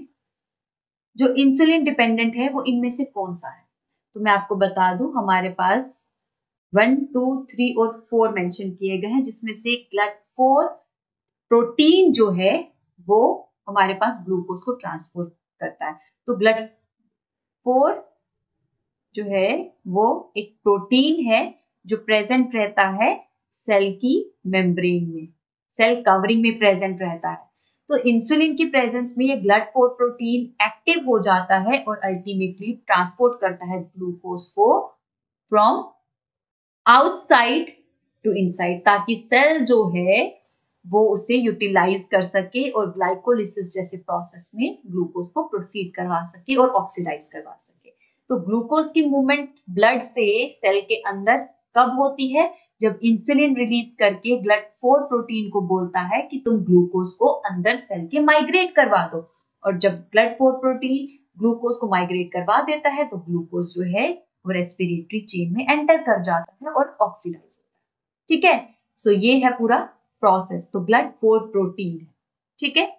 जो इंसुलिन डिपेंडेंट है वो इनमें से कौन सा है। तो मैं आपको बता दूं हमारे पास वन टू थ्री और फोर मेंशन किए गए हैं, जिसमें से ग्लट फोर प्रोटीन जो है वो हमारे पास ग्लूकोज को ट्रांसपोर्ट करता है। तो ग्लट फोर जो है वो एक प्रोटीन है जो प्रेजेंट रहता है सेल की मेम्ब्रेन में, सेल कवरिंग में प्रेजेंट रहता है। तो इंसुलिन की प्रेजेंस में ये ग्लट फोर प्रोटीन एक्टिव हो जाता है और अल्टीमेटली ट्रांसपोर्ट करता है ग्लूकोज को फ्रॉम आउटसाइड टू इनसाइड, ताकि सेल जो है वो उसे यूटिलाइज कर सके और ग्लाइकोलिसिस जैसे प्रोसेस में ग्लूकोज को प्रोसीड करवा सके और ऑक्सीडाइज करवा सके। तो ग्लूकोज की मूवमेंट ब्लड से सेल के अंदर कब होती है, जब इंसुलिन रिलीज करके ग्लट फोर प्रोटीन को बोलता है कि तुम ग्लूकोज को अंदर सेल के माइग्रेट करवा दो। और जब ग्लट फोर प्रोटीन ग्लूकोज को माइग्रेट करवा देता है तो ग्लूकोज जो है वो रेस्पिरेटरी चेन में एंटर कर जाता है और ऑक्सीडाइज होता है, ठीक है। सो so, ये है पूरा प्रोसेस। तो ग्लट फोर प्रोटीन है, ठीक है।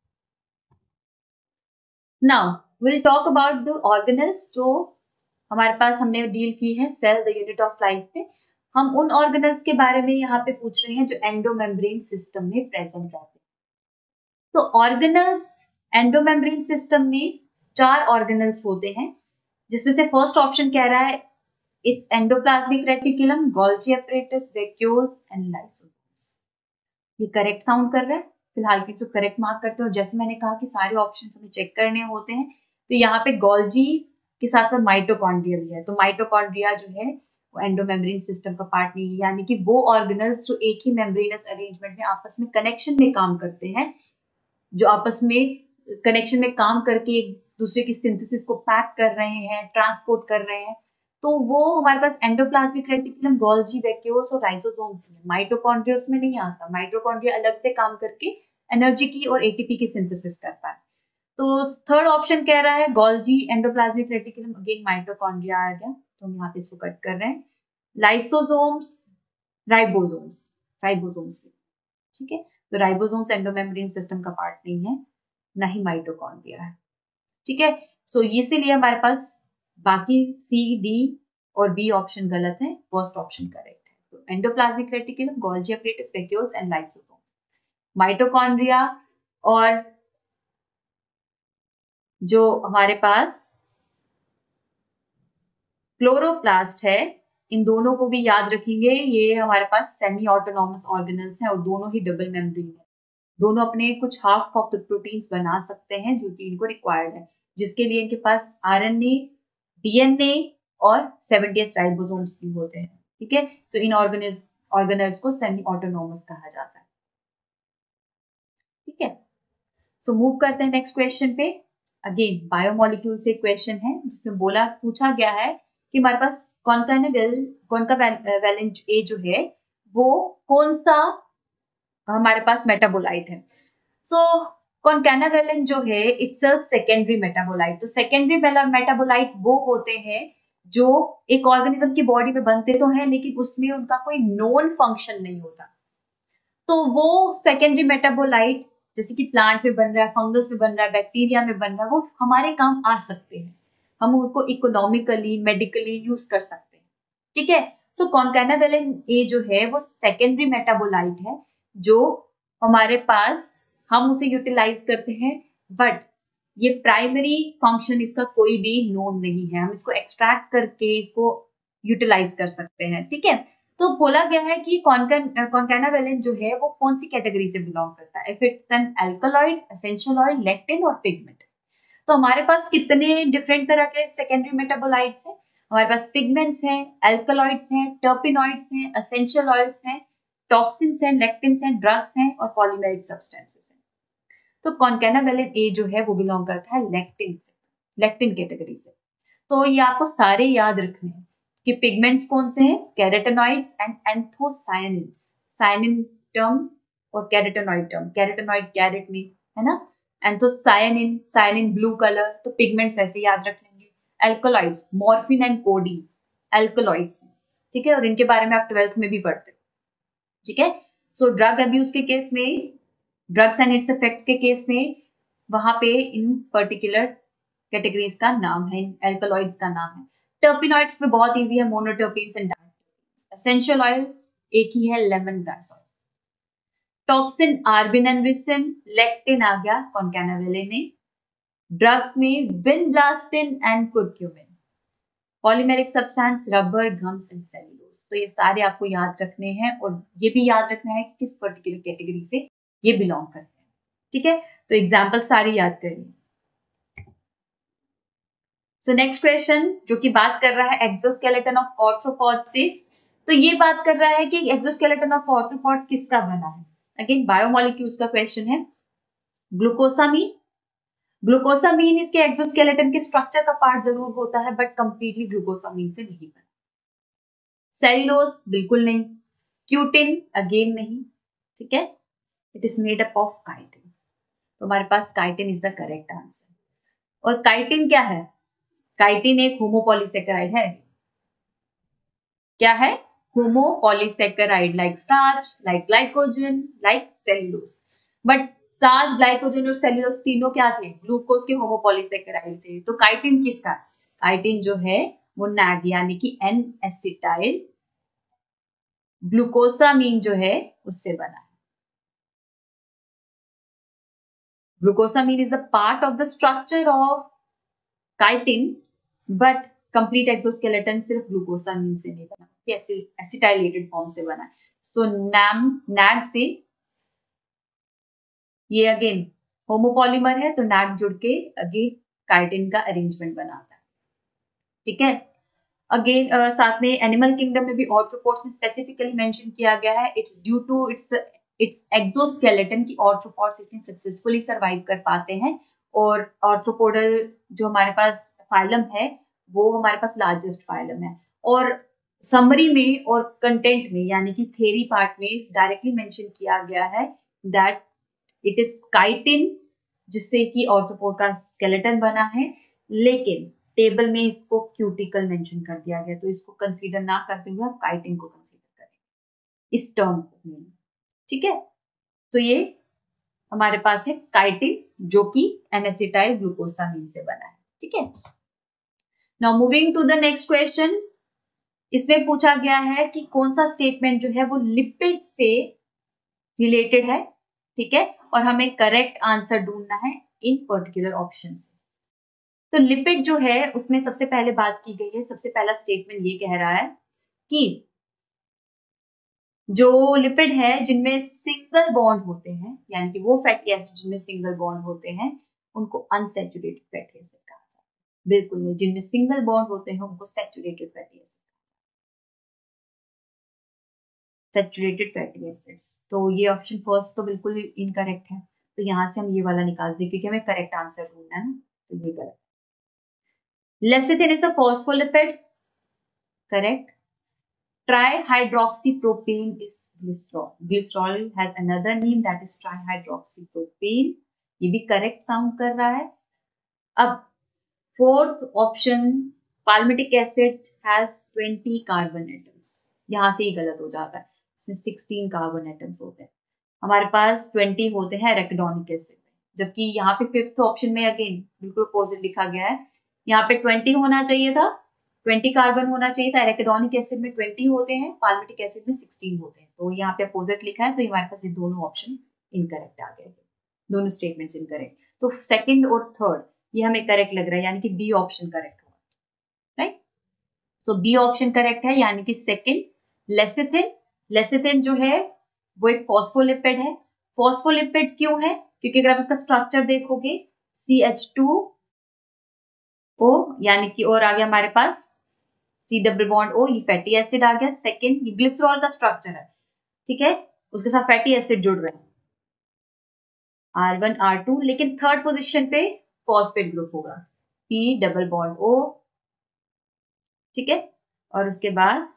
Now will talk about the organelles जो हमारे पास हमने डील की है cell the unit of life पे। हम उन ऑर्गेनल्स के बारे में यहाँ पे पूछ रहे हैं जो एंडोमेम्ब्रेन सिस्टम में प्रेजेंट रहते हैं। तो ऑर्गेनल्स एंडोमेम्ब्रेन सिस्टम में चार ऑर्गेनल्स होते हैं, जिसमें से फर्स्ट ऑप्शन कह रहा है it's endoplasmic reticulum, Golgi apparatus, vacuoles and lysosomes. ये करेक्ट साउंड कर रहा है, फिलहाल की जो करेक्ट मार्क करते हैं। और जैसे मैंने कहा कि सारे ऑप्शन हमें चेक करने होते हैं, तो यहाँ पे गोल्जी के साथ साथ माइटोकॉन्ड्रिया भी है। तो माइटोकॉन्ड्रिया जो है वो एंडोमेम्ब्रेन सिस्टम का पार्ट नहीं है, यानी कि वो ऑर्गेनल्स जो एक ही मेम्ब्रेनस अरेंजमेंट में आपस में कनेक्शन में काम करते हैं, जो आपस में कनेक्शन में काम करके एक दूसरे की सिंथेसिस को पैक कर रहे हैं, ट्रांसपोर्ट कर रहे हैं, तो वो हमारे पास एंडोप्लाज्मिक रेटिकुलम, गोल्जी, वैक्यूल्स और लाइसोसोम्स में। माइटोकॉन्ड्रिया उसमें नहीं आता। माइटोकॉन्ड्रिया अलग से काम करके एनर्जी की और एटीपी की सिंथेसिस करता है। तो थर्ड ऑप्शन कह रहा है Golgi endoplasmic reticulum, again mitochondria आ गया, तो हम यहाँ पे इसको कट कर रहे हैं। लाइसोसोम्स, राइबोसोम्स, राइबोसोम्स भी, ठीक है। तो राइबोसोम्स एंडोमेम्ब्रेन सिस्टम का पार्ट नहीं है, ना ही माइटोकॉन्ड्रिया है, ठीक है। सो so, इसीलिए हमारे पास बाकी सी, डी और बी ऑप्शन गलत है, फर्स्ट ऑप्शन करेक्ट है। तो endoplasmic reticulum, Golgi apparatus, vacuoles and lysosome. Mitochondria और जो हमारे पास क्लोरोप्लास्ट है, इन दोनों को भी याद रखेंगे, ये हमारे पास सेमी ऑटोनॉमस ऑर्गेनल्स हैं और दोनों ही डबल मेम्ब्रेन है। दोनों अपने कुछ हाफ ऑफ द प्रोटीन्स बना सकते हैं जो कि इनको रिक्वायर्ड है, जिसके लिए इनके पास आरएनए, डीएनए और सेवेंटी एस राइबोसोम्स भी होते हैं। ठीक है, तो इन ऑर्गेनिज ऑर्गेनेल्स को सेमी ऑटोनोमस कहा जाता है। ठीक है, सो मूव करते हैं नेक्स्ट क्वेश्चन पे। अगेन बायोमोलिक्यूल से क्वेश्चन है जिसमें बोला पूछा गया है कि हमारे पास कॉन्कानावेल कॉन्कावेलेंट ए जो है वो कौन सा हमारे पास मेटाबोलाइट है। सो कॉन्कानावेलेंट जो है इट्स अ सेकेंडरी मेटाबोलाइट। तो सेकेंडरी मेटाबोलाइट वो होते हैं जो एक ऑर्गेनिज्म की बॉडी में बनते तो हैं लेकिन उसमें उनका कोई नोन फंक्शन नहीं होता। तो वो सेकेंडरी मेटाबोलाइट जैसे कि प्लांट में बन रहा है, फंगस में बन रहा है, बैक्टीरिया में बन रहा है, वो हमारे काम आ सकते हैं, हम उनको इकोनॉमिकली मेडिकली यूज कर सकते हैं। ठीक है, सो कॉन्कानावेलेंट ए जो है वो सेकेंडरी मेटाबोलाइट है जो हमारे पास हम उसे यूटिलाइज करते हैं, बट ये प्राइमरी फंक्शन इसका कोई भी नोन नहीं है, हम इसको एक्सट्रैक्ट करके इसको यूटिलाइज कर सकते हैं। ठीक है, तो बोला गया है कि कॉन्कानावेलेंट जो है वो कौन सी कैटेगरी से बिलोंग करता है, if it's an alkaloid, essential oil, lectin और पिगमेंट। तो हमारे पास कितने डिफरेंट तरह के सेकेंडरी मेटाबोलाइट्स हैं, हमारे पास पिगमेंट्स हैं, एल्कलॉइड्स हैं, टर्पिनॉइड्स हैं, एसेंशियल ऑयल्स हैं, टॉक्सिन्स हैं, लेक्टिन्स हैं, ड्रग्स हैं और पॉलीमेरिक सब्सटेंसेस हैं। तो कॉन्कानावेलेंट ए जो है वो बिलोंग करता है लेक्टिन से, लेक्टिन कैटेगरी से। तो ये आपको सारे याद रखने हैं कि पिगमेंट्स कौन से हैं, carotenoids and anthocyanins, cyanin term और कैरोटेनॉइड टर्म, कैरोटेनॉइड कैरेट में है ना, एंथोसायनिन, सायनिन ब्लू कलर, तो पिगमेंट्स ऐसे याद रख लेंगे। Alkaloids morphine and codeine, alkaloids, ठीक है, और इनके बारे में आप ट्वेल्थ में भी पढ़ते हो। ठीक है, सो ड्रग अब्यूज के केस में, ड्रग्स एंड इट्स इफेक्ट्स के केस में वहां पे इन पर्टिकुलर कैटेगरीज का नाम है, इन एल्कलॉइड्स का नाम है। टर्पिनॉइड्स में बहुत इजी है, monoterpenes and diterpenes. Essential oil एक ही है, लेमन ग्रास ऑयल। टॉक्सिन आर्बिन एंड रिसिन, लेक्टिन आ गया कॉन्कानावेलेंट में। ड्रग्स में vinblastine and curcumin. Polymeric substance rubber, gums and cellulose. तो ये सारे आपको याद रखने हैं और ये भी याद रखना है कि किस पर्टिकुलर कैटेगरी से ये बिलोंग करते हैं। ठीक है, तो एग्जाम्पल सारे याद करिए। सो नेक्स्ट क्वेश्चन जो कि बात कर रहा है एक्सोस्केलेटन ऑफ आर्थ्रोपॉड्स से, तो ये बात कर रहा है कि एक्सोस्केलेटन ऑफ आर्थ्रोपॉड्स किसका बना है। अगेन बायोमोलिक्यूल्स का क्वेश्चन है। ग्लूकोसामीन, ग्लूकोसामीन इसके एक्सोस्केलेटन के स्ट्रक्चर का पार्ट जरूर होता है बट कंप्लीटली ग्लूकोसामीन से नहीं बना। सेल्यूलोज बिल्कुल नहीं। क्यूटिन अगेन नहीं। ठीक है, it is made up of chitin. तो हमारे पास chitin is the correct answer. और काइटिन क्या है, काइटिन एक होमोपॉलीसेकेराइड है। क्या है, homopolysaccharide, like starch, like glycogen, like cellulose. But starch, glycogen और सेल्यूलोज तीनों क्या थे, ग्लूकोज के होमोपॉलीसेकेराइड थे। तो काइटिन किसका, काइटिन जो है वो नैग यानी कि एन एसिटाइल ग्लूकोसामीन जो है उससे बना है। Glucosamine is a part of the structure of chitin but complete exoskeleton सिर्फ ग्लूकोसामीन से नहीं बना, एसिटाइलेटेड फॉर्म से बना है। सो नैम नैग से ये अगेन होमोपॉलीमर है तो नैग जुड़ के अगेन काइटिन का अरेंजमेंट बनाता है। ठीक है, अगेन uh, साथ में एनिमल किंगडम में भी ऑर्थ्रोपॉड्स में स्पेसिफिकली मेंशन किया गया है, it's due to its its exoskeleton की ऑर्थ्रोपॉड्स इतने सक्सेसफुली सर्वाइव कर पाते हैं। और ऑर्थ्रोपोडल जो हमारे पास फाइलम है वो हमारे पास लार्जेस्ट फाइलम है। और समरी में और कंटेंट में यानी कि थ्योरी पार्ट में डायरेक्टली मेंशन किया गया है दैट इट इज काइटिन जिससे कि ऑर्थ्रोपोड का स्केलेटन बना है, लेकिन टेबल में इसको क्यूटिकल मेंशन कर दिया गया, तो इसको कंसीडर ना करते हुए आप काइटिन को कंसीडर करें इस टर्म में। ठीक है, तो ये हमारे पास है काइटिन जो कि एन-एसिटाइल ग्लूकोसामीन से बना है। ठीक है, now moving to the next question. इसमें पूछा गया है कि कौन सा स्टेटमेंट जो है वो लिपिड से रिलेटेड है। ठीक है, और हमें करेक्ट आंसर ढूंढना है इन पर्टिकुलर ऑप्शन से। तो लिपिड जो है उसमें सबसे पहले बात की गई है, सबसे पहला स्टेटमेंट ये कह रहा है कि जो लिपिड है जिनमें सिंगल बॉन्ड होते हैं, यानी कि वो फैटी एसिड जिनमें सिंगल बॉन्ड होते हैं, उनको अनसैचुरेटेड फैटी एसिड कहा जाता है। बिल्कुल नहीं, जिनमें सिंगल बॉन्ड होते हैं उनको saturated fatty acid, saturated fatty acids. तो ये ऑप्शन फर्स्ट तो बिल्कुल इनकरेक्ट है, तो यहाँ से हम ये वाला निकाल दें क्योंकि हमें करेक्ट आंसर ढूंढना है ना, तो ये गलत। Lecithin is a phospholipid, correct. Trihydroxypropane is glycerol. Glycerol has another name that is trihydroxypropane. ये भी करेक्ट साउंड कर रहा है। अब fourth option, palmitic acid has twenty carbon atoms, यहाँ से ही गलत हो जाता है, इसमें सिक्सटीन कार्बन एटम्स होते हैं, हमारे पास ट्वेंटी होते हैं एराकिडोनिक एसिड में, जबकि यहाँ पे फिफ्थ ऑप्शन में अगेन बिल्कुल अपोजिट लिखा गया है, यहाँ पे ट्वेंटी होना चाहिए था, ट्वेंटी कार्बन होना चाहिए था, एराकिडोनिक एसिड में ट्वेंटी होते हैं, पाल्मिटिक एसिड में सिक्सटीन होते हैं, तो यहाँ पे अपोजिट लिखा है, तो हमारे पास ये दोनों ऑप्शन इनकरेक्ट आ गए, दोनों स्टेटमेंट्स इनकरेक्ट। तो सेकंड और थर्ड ये हमें करेक्ट लग रहा है, यानी कि बी ऑप्शन करेक्ट होगा, right. So B option correct है, यानी कि सेकंड लेसिथिन। लेसिथिन जो है वो एक फॉस्फोलिपिड है। फॉस्फोलिपिड क्यों है? क्योंकि अगर आप इसका स्ट्रक्चर देखोगे सी एच टू ओ, यानी कि और आ गया हमारे पास सी डबल बॉन्ड ओ, ये फैटी एसिड आ गया। सेकंड, ये ग्लिसरॉल का स्ट्रक्चर है, ठीक है, उसके साथ फैटी एसिड जुड़ रहे हैं आर वन आर टू, लेकिन थर्ड पोजीशन पे फॉस्फेट ग्रुप होगा पी डबल बॉन्ड ओ, ठीक है, और उसके बाद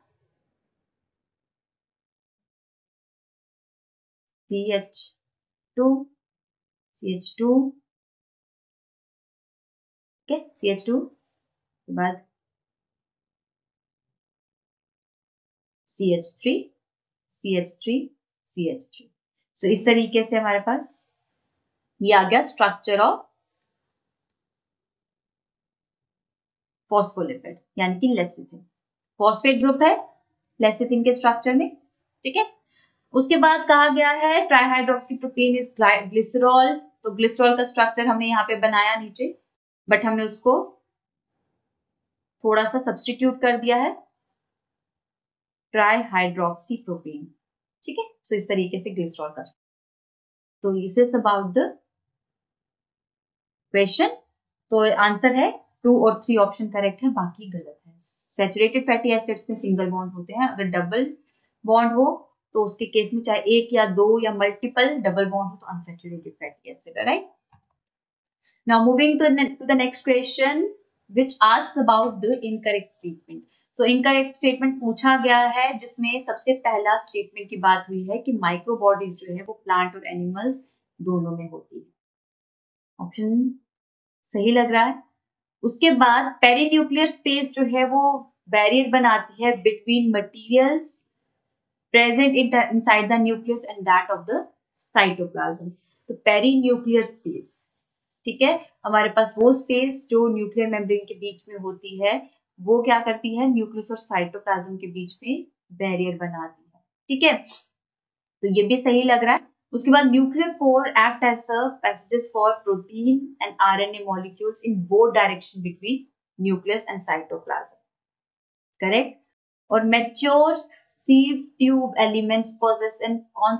C H two, C H two, ठीक है, सी एच टू के बाद C H three, C H three, C H three. So इस तरीके से हमारे पास ये आ गया स्ट्रक्चर ऑफ फॉस्फोलिपिड, यानी कि लेसिथिन। फॉस्फेट ग्रुप है लेसिथिन के स्ट्रक्चर में, ठीक है। उसके बाद कहा गया है ट्राइहाइड्रोक्सीप्रोपेन इज ग्लिसरॉल, तो ग्लिसरॉल का स्ट्रक्चर हमने यहाँ पे बनाया नीचे, बट हमने उसको थोड़ा सा सब्स्टिट्यूट कर दिया है ट्राइहाइड्रोक्सीप्रोपेन, ठीक है। सो इस तरीके से ग्लिसरॉल का, तो this is about the question. तो आंसर है टू और थ्री ऑप्शन करेक्ट है, बाकी गलत है। सैचुरेटेड फैटी एसिड्स में सिंगल बॉन्ड होते हैं, अगर डबल बॉन्ड हो तो उसके केस में चाहे एक या दो या मल्टीपल डबल बॉन्ड हो तो अनसैचुरेटेड फैटी एसिड है, right. Now moving to the next question which asks about the incorrect statement. So incorrect statement पूछा गया है जिसमें सबसे पहला स्टेटमेंट की बात हुई है कि माइक्रोबॉडीज जो है वो प्लांट और एनिमल्स दोनों में होती है, ऑप्शन सही लग रहा है। उसके बाद पेरीन्यूक्लियर स्पेस जो है वो बैरियर बनाती है between materials present inside the nucleus and that of the cytoplasm. तो पेरीन्यूक्लियर स्पेस, ठीक है, हमारे पास वो स्पेस जो न्यूक्लियर मेम्ब्रेन के बीच में होती है, वो क्या करती है, न्यूक्लियस और साइटोप्लाज्म के बीच में बैरियर बनाती है, ठीक है, तो ये भी सही लग रहा है। उसके बाद nuclear pore act as a passages for protein and RNA molecules in both direction between nucleus and cytoplasm, correct. और mature sieve tube elements possess an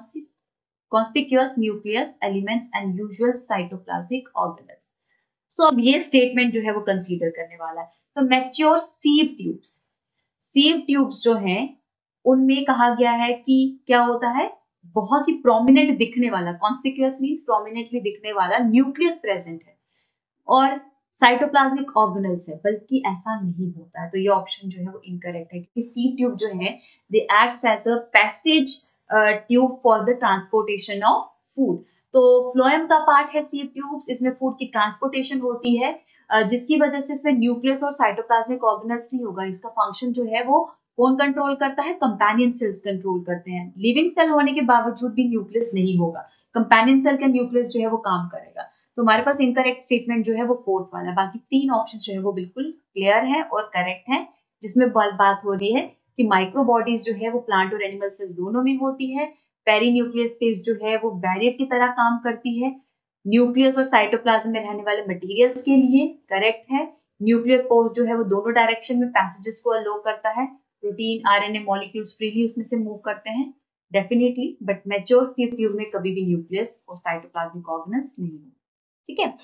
conspicuous nucleus elements and usual cytoplasmic organelles. So अब ये statement जो है वो consider करने वाला है। तो mature sieve tubes, sieve tubes जो हैं उनमें कहा गया है कि क्या होता है, बहुत ही प्रोमिनेंट दिखने वाला, कॉन्स्पिक्यूअस मींस प्रोमिनेंटली दिखने वाला न्यूक्लियस प्रेजेंट है और साइटोप्लाज्मिक ऑर्गेनल्स है, बल्कि ऐसा नहीं होता है, तो ये ऑप्शन जो है वो इनकरेक्ट है क्योंकि सीव ट्यूब जो है they acts as a passage tube for the transportation of food. तो फ्लोएम का पार्ट है सीव ट्यूब्स, इसमें फूड की ट्रांसपोर्टेशन होती है, uh, जिसकी वजह से इसमें न्यूक्लियस और साइटोप्लाज्मिक ऑर्गेनल्स नहीं होगा, इसका फंक्शन जो है वो कौन कंट्रोल करता है, कंपेनियन सेल्स कंट्रोल करते हैं। लिविंग सेल होने के बावजूद भी न्यूक्लियस नहीं होगा, कंपेनियन सेल का न्यूक्लियस जो है वो काम करेगा। तो हमारे पास इनकरेक्ट स्टेटमेंट जो है वो फोर्थ वाला है, बाकी तीन ऑप्शन जो है वो बिल्कुल क्लियर है और करेक्ट है, जिसमें बात हो रही है कि माइक्रोबॉडीज जो है वो प्लांट और एनिमल सेल्स दोनों में होती है, पेरीन्यूक्लियर स्पेस जो है वो बैरियर की तरह काम करती है न्यूक्लियस और साइटोप्लाज्म में रहने वाले मटेरियल्स के लिए, करेक्ट है। न्यूक्लियर पोर जो है वो दोनों डायरेक्शन में पैसेजेस को अलो करता है, प्रोटीन आरएनए मॉलिक्यूल्स फ्रीली उसमें से मूव करते हैं, definitely, but mature sieve tube में कभी भी न्यूक्लियस और साइटोप्लाज्मिक ऑर्गेनल्स नहीं होते, ठीक है।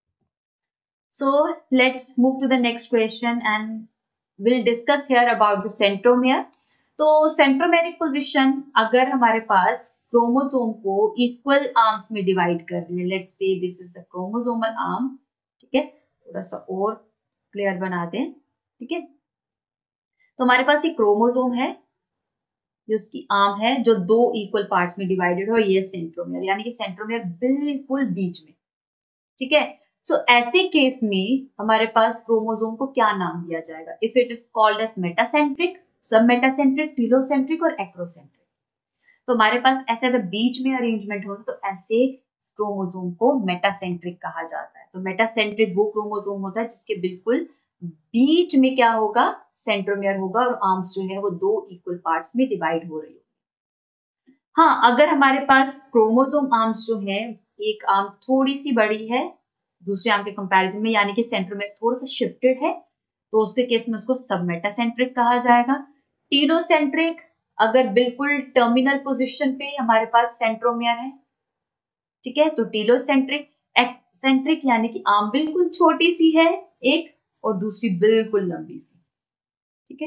So let's move to the next question and will discuss here about the centromere. तो सेंट्रोमेरिक पोजीशन, अगर हमारे पास क्रोमोसोम को इक्वल आर्म्स में डिवाइड कर रहे हैं, let's say this is the chromosomal arm, ठीक है, थोड़ा सा और क्लियर बना दें, ठीक है। तो हमारे पास ये क्रोमोसोम है, ये उसकी आर्म है जो दो इक्वल पार्ट्स में डिवाइडेड हो, ये सेंट्रोमियर, यानी कि सेंट्रोमियर बिल्कुल बीच में, ठीक है। सो so, ऐसे केस में हमारे पास क्रोमोसोम को क्या नाम दिया जाएगा? If it is called as metacentric, sub metacentric, telocentric और एक्रोसेंट्रिक। तो हमारे पास ऐसे अगर बीच में अरेंजमेंट हो तो ऐसे क्रोमोसोम को मेटासेंट्रिक कहा जाता है। तो मेटासेंट्रिक वो क्रोमोसोम होता है जिसके बिल्कुल बीच में क्या होगा? सेंट्रोमियर होगा और आर्म्स जो है वो दो इक्वल पार्ट्स में डिवाइड हो रही होगी। हाँ, अगर हमारे पास क्रोमोसोम आर्म्स जो है, एक आर्म थोड़ी सी बड़ी है दूसरे आर्म के कंपैरिजन में, यानी कि सेंट्रोमियर थोड़ा सा शिफ्टेड है, तो उसके केस में उसको सब मेटासेंट्रिक कहा जाएगा। टीलोसेंट्रिक, अगर बिल्कुल टर्मिनल पोजीशन पे हमारे पास सेंट्रोमियर है, ठीक है, तो टीलोसेंट्रिक। एक्सेंट्रिक यानी कि आर्म बिल्कुल छोटी सी है एक और दूसरी बिल्कुल लंबी सी, ठीक है।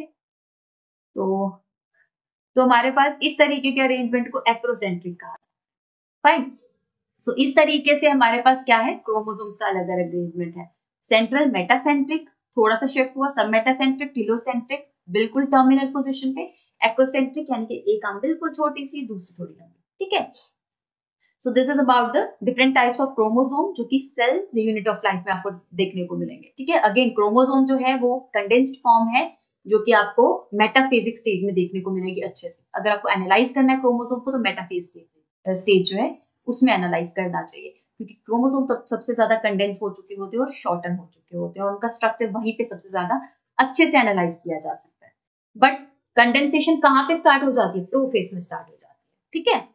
तो तो हमारे पास इस तरीके के अरेंजमेंट को एक्रोसेंट्रिक कहा जाता है। फाइन। सो इस तरीके से हमारे पास क्या है? क्रोमोसोम्स का अलग अलग अरेंजमेंट है। सेंट्रल मेटासेंट्रिक, थोड़ा सा शिफ्ट हुआ, सब मेटासेंट्रिक, टीलोसेंट्रिक बिल्कुल टर्मिनल पोजीशन पे, एक्रोसेंट्रिक यानी कि एक आर्म बिल्कुल छोटी सी दूसरी थोड़ी लंबी, ठीक है। So this is about the different types of chromosome जो कि सेल यूनिट ऑफ लाइफ में आपको देखने को मिलेंगे, ठीक है। अगेन क्रोमोसोम जो है वो कंडेंस्ड फॉर्म है जो कि आपको मेटाफेजिक स्टेज में देखने को मिलेगी अच्छे से। अगर आपको एनालाइज करना है क्रोमोसोम को तो मेटाफेज स्टेज स्टेज जो है उसमें एनालाइज करना चाहिए, क्योंकि क्रोमोसोम तब सबसे ज्यादा कंडेंस हो चुके होते हैं और शॉर्टन हो चुके होते हैं और उनका स्ट्रक्चर वहीं पे सबसे ज्यादा अच्छे से एनालाइज किया जा सकता है। बट कंडेंसेशन कहाँ पे स्टार्ट हो जाती है? प्रोफेज में स्टार्ट हो जाती है, ठीक है।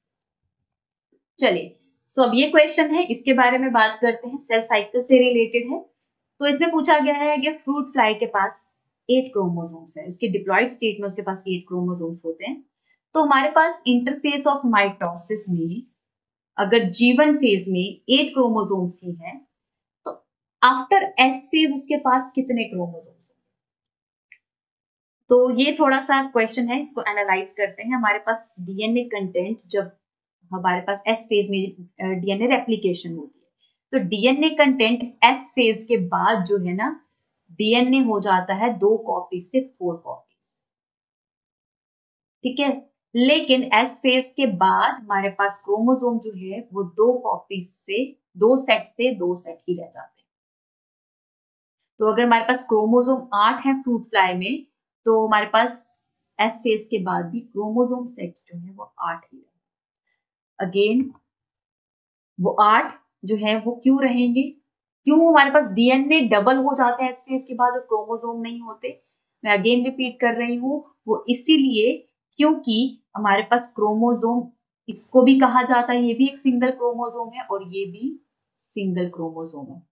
चलिए, सो अब ये क्वेश्चन है, इसके बारे में बात करते हैं, सेल साइकिल से रिलेटेड है। तो इसमें पूछा गया है कि फ्रूट फ्लाई के पास एट क्रोमोसोम्स है, उसके डिप्लॉयड स्टेट में उसके पास एट क्रोमोसोम्स होते हैं। तो हमारे पास इंटरफेस ऑफ माइटोसिस में अगर जीवन फेज में एट क्रोमोसोम्स ही है, तो आफ्टर एस फेज उसके पास कितने क्रोमोसोम्स? तो ये थोड़ा सा क्वेश्चन है, इसको एनालाइज करते हैं। हमारे पास डीएनए कंटेंट, जब हमारे पास एस फेज में डीएनए रेप्लिकेशन होती है, तो डीएनए कंटेंट एस फेज के बाद जो है ना, डीएनए हो जाता है दो कॉपीज से फोर कॉपीज, ठीक है। लेकिन एस फेज के बाद हमारे पास क्रोमोसोम जो है वो दो कॉपीज से, दो सेट से दो सेट ही रह जाते हैं। तो अगर हमारे पास क्रोमोसोम आठ है फ्रूट फ्लाई में, तो हमारे पास एस फेज के बाद भी क्रोमोसोम सेट जो है वो आठ ही है। अगेन वो आठ जो है वो क्यों रहेंगे? क्यों हमारे पास डीएनए डबल हो जाते हैं एस फेज के बाद और क्रोमोसोम नहीं होते? मैं अगेन रिपीट कर रही हूँ, वो इसीलिए क्योंकि हमारे पास क्रोमोसोम, इसको भी कहा जाता है, ये भी एक सिंगल क्रोमोसोम है और ये भी सिंगल क्रोमोसोम है।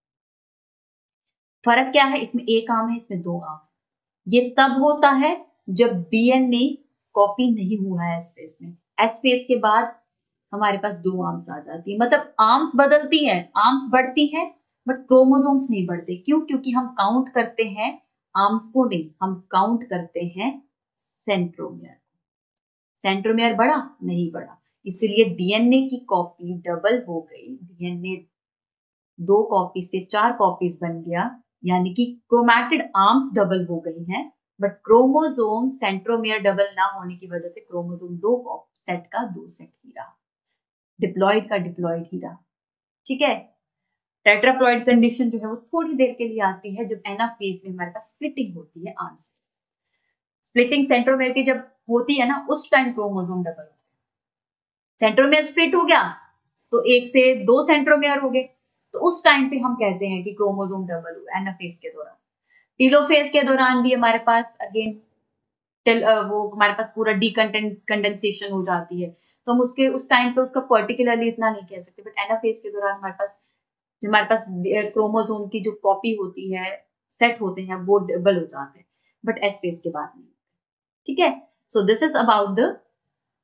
फर्क क्या है? इसमें एक आर्म है, इसमें दो आर्म है। ये तब होता है जब डीएनए कॉपी नहीं हुआ है एस फेज में। एस फेज के बाद हमारे पास दो आर्म्स आ जाती है, मतलब आर्म्स बदलती हैं, आर्म्स बढ़ती हैं बट क्रोमोसोम्स नहीं बढ़ते। क्यों? क्योंकि हम काउंट करते हैं आर्म्स को नहीं, हम काउंट करते हैं सेंट्रोमियर। सेंट्रोमियर बढ़ा? नहीं बढ़ा, इसलिए डीएनए की कॉपी डबल हो गई, डीएनए दो कॉपी से चार कॉपीज बन गया, यानी कि क्रोमैटिड आर्म्स डबल हो गई हैं, बट क्रोमोसोम सेंट्रोमियर डबल ना होने की वजह से क्रोमोसोम दो सेट का दो सेट ही रहा, डिप्लॉइड का डिप्लॉइड ही रहा, ठीक है। टेट्राप्लॉइड कंडीशन जो है वो थोड़ी देर के लिए आती है जब एनाफेज में हमारे पास स्प्लिटिंग होती है आर्म से। स्प्लिटिंग सेंट्रोमियर की जब होती है ना, उस टाइम क्रोमोसोम डबल होता है। सेंट्रोमियर स्प्लिट हो गया तो एक से दो सेंट्रोमियर हो गए, तो उस टाइम पे हम कहते हैं कि क्रोमोसोम डबल हुआ एनाफेज के दौरान। टीलोफेज के दौरान भी हमारे पास अगेन वो हमारे पास पूरा डीकंटेंट कंडेंसेशन हो जाती है, तो हम उसके उस टाइम पे उसका पर्टिकुलरली इतना नहीं कह सकते, बट एनाफेज के दौरान हमारे पास जो हमारे पास क्रोमोसोम की जो कॉपी होती है, सेट होते हैं, वो डबल हो जाते हैं, बट एस फेज के बाद नहीं, ठीक है। So this is about the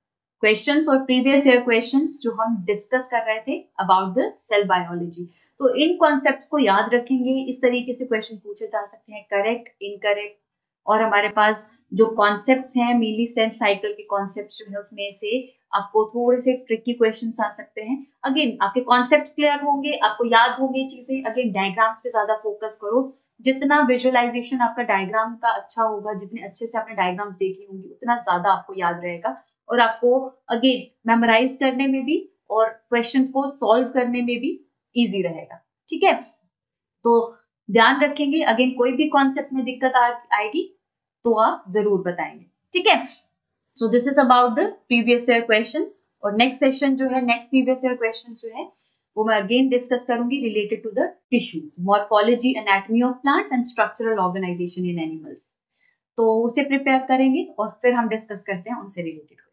questions और प्रीवियस ईयर क्वेश्चंस जो हम डिस्कस कर रहे थे अबाउट द सेल बायोलॉजी। तो इन कॉन्सेप्ट्स को याद रखेंगे, इस तरीके से क्वेश्चन पूछे जा सकते हैं, करेक्ट, इनकरेक्ट। और हमारे पास जो कॉन्सेप्ट्स हैं मीली सेल साइकिल के कॉन्सेप्ट्स जो है उसमें से आपको थोड़े से ट्रिकी क्वेश्चंस आ सकते हैं। अगेन आपके कॉन्सेप्ट्स क्लियर होंगे, आपको याद होंगे चीजें। अगेन डायग्राम्स पे ज्यादा फोकस करो, जितना विजुअलाइजेशन आपका डायग्राम का अच्छा होगा, जितने अच्छे से आपने डायग्राम्स देखे होंगे उतना ज्यादा आपको याद रहेगा और आपको अगेन मेमोराइज करने में भी और क्वेश्चन को सॉल्व करने में भी इजी रहेगा। ठीक है, तो ध्यान रखेंगे। अगेन कोई भी कॉन्सेप्ट में दिक्कत आएगी तो आप जरूर बताएंगे। ठीक है, so this is about the previous year questions. और नेक्स्ट सेशन जो है, नेक्स्ट प्रीवियस ईयर क्वेश्चंस जो है वो मैं अगेन डिस्कस करूंगी related to the tissues, morphology, anatomy of plants and structural organisation in animals. तो उसे प्रिपेयर करेंगे और फिर हम डिस्कस करते हैं उनसे रिलेटेड।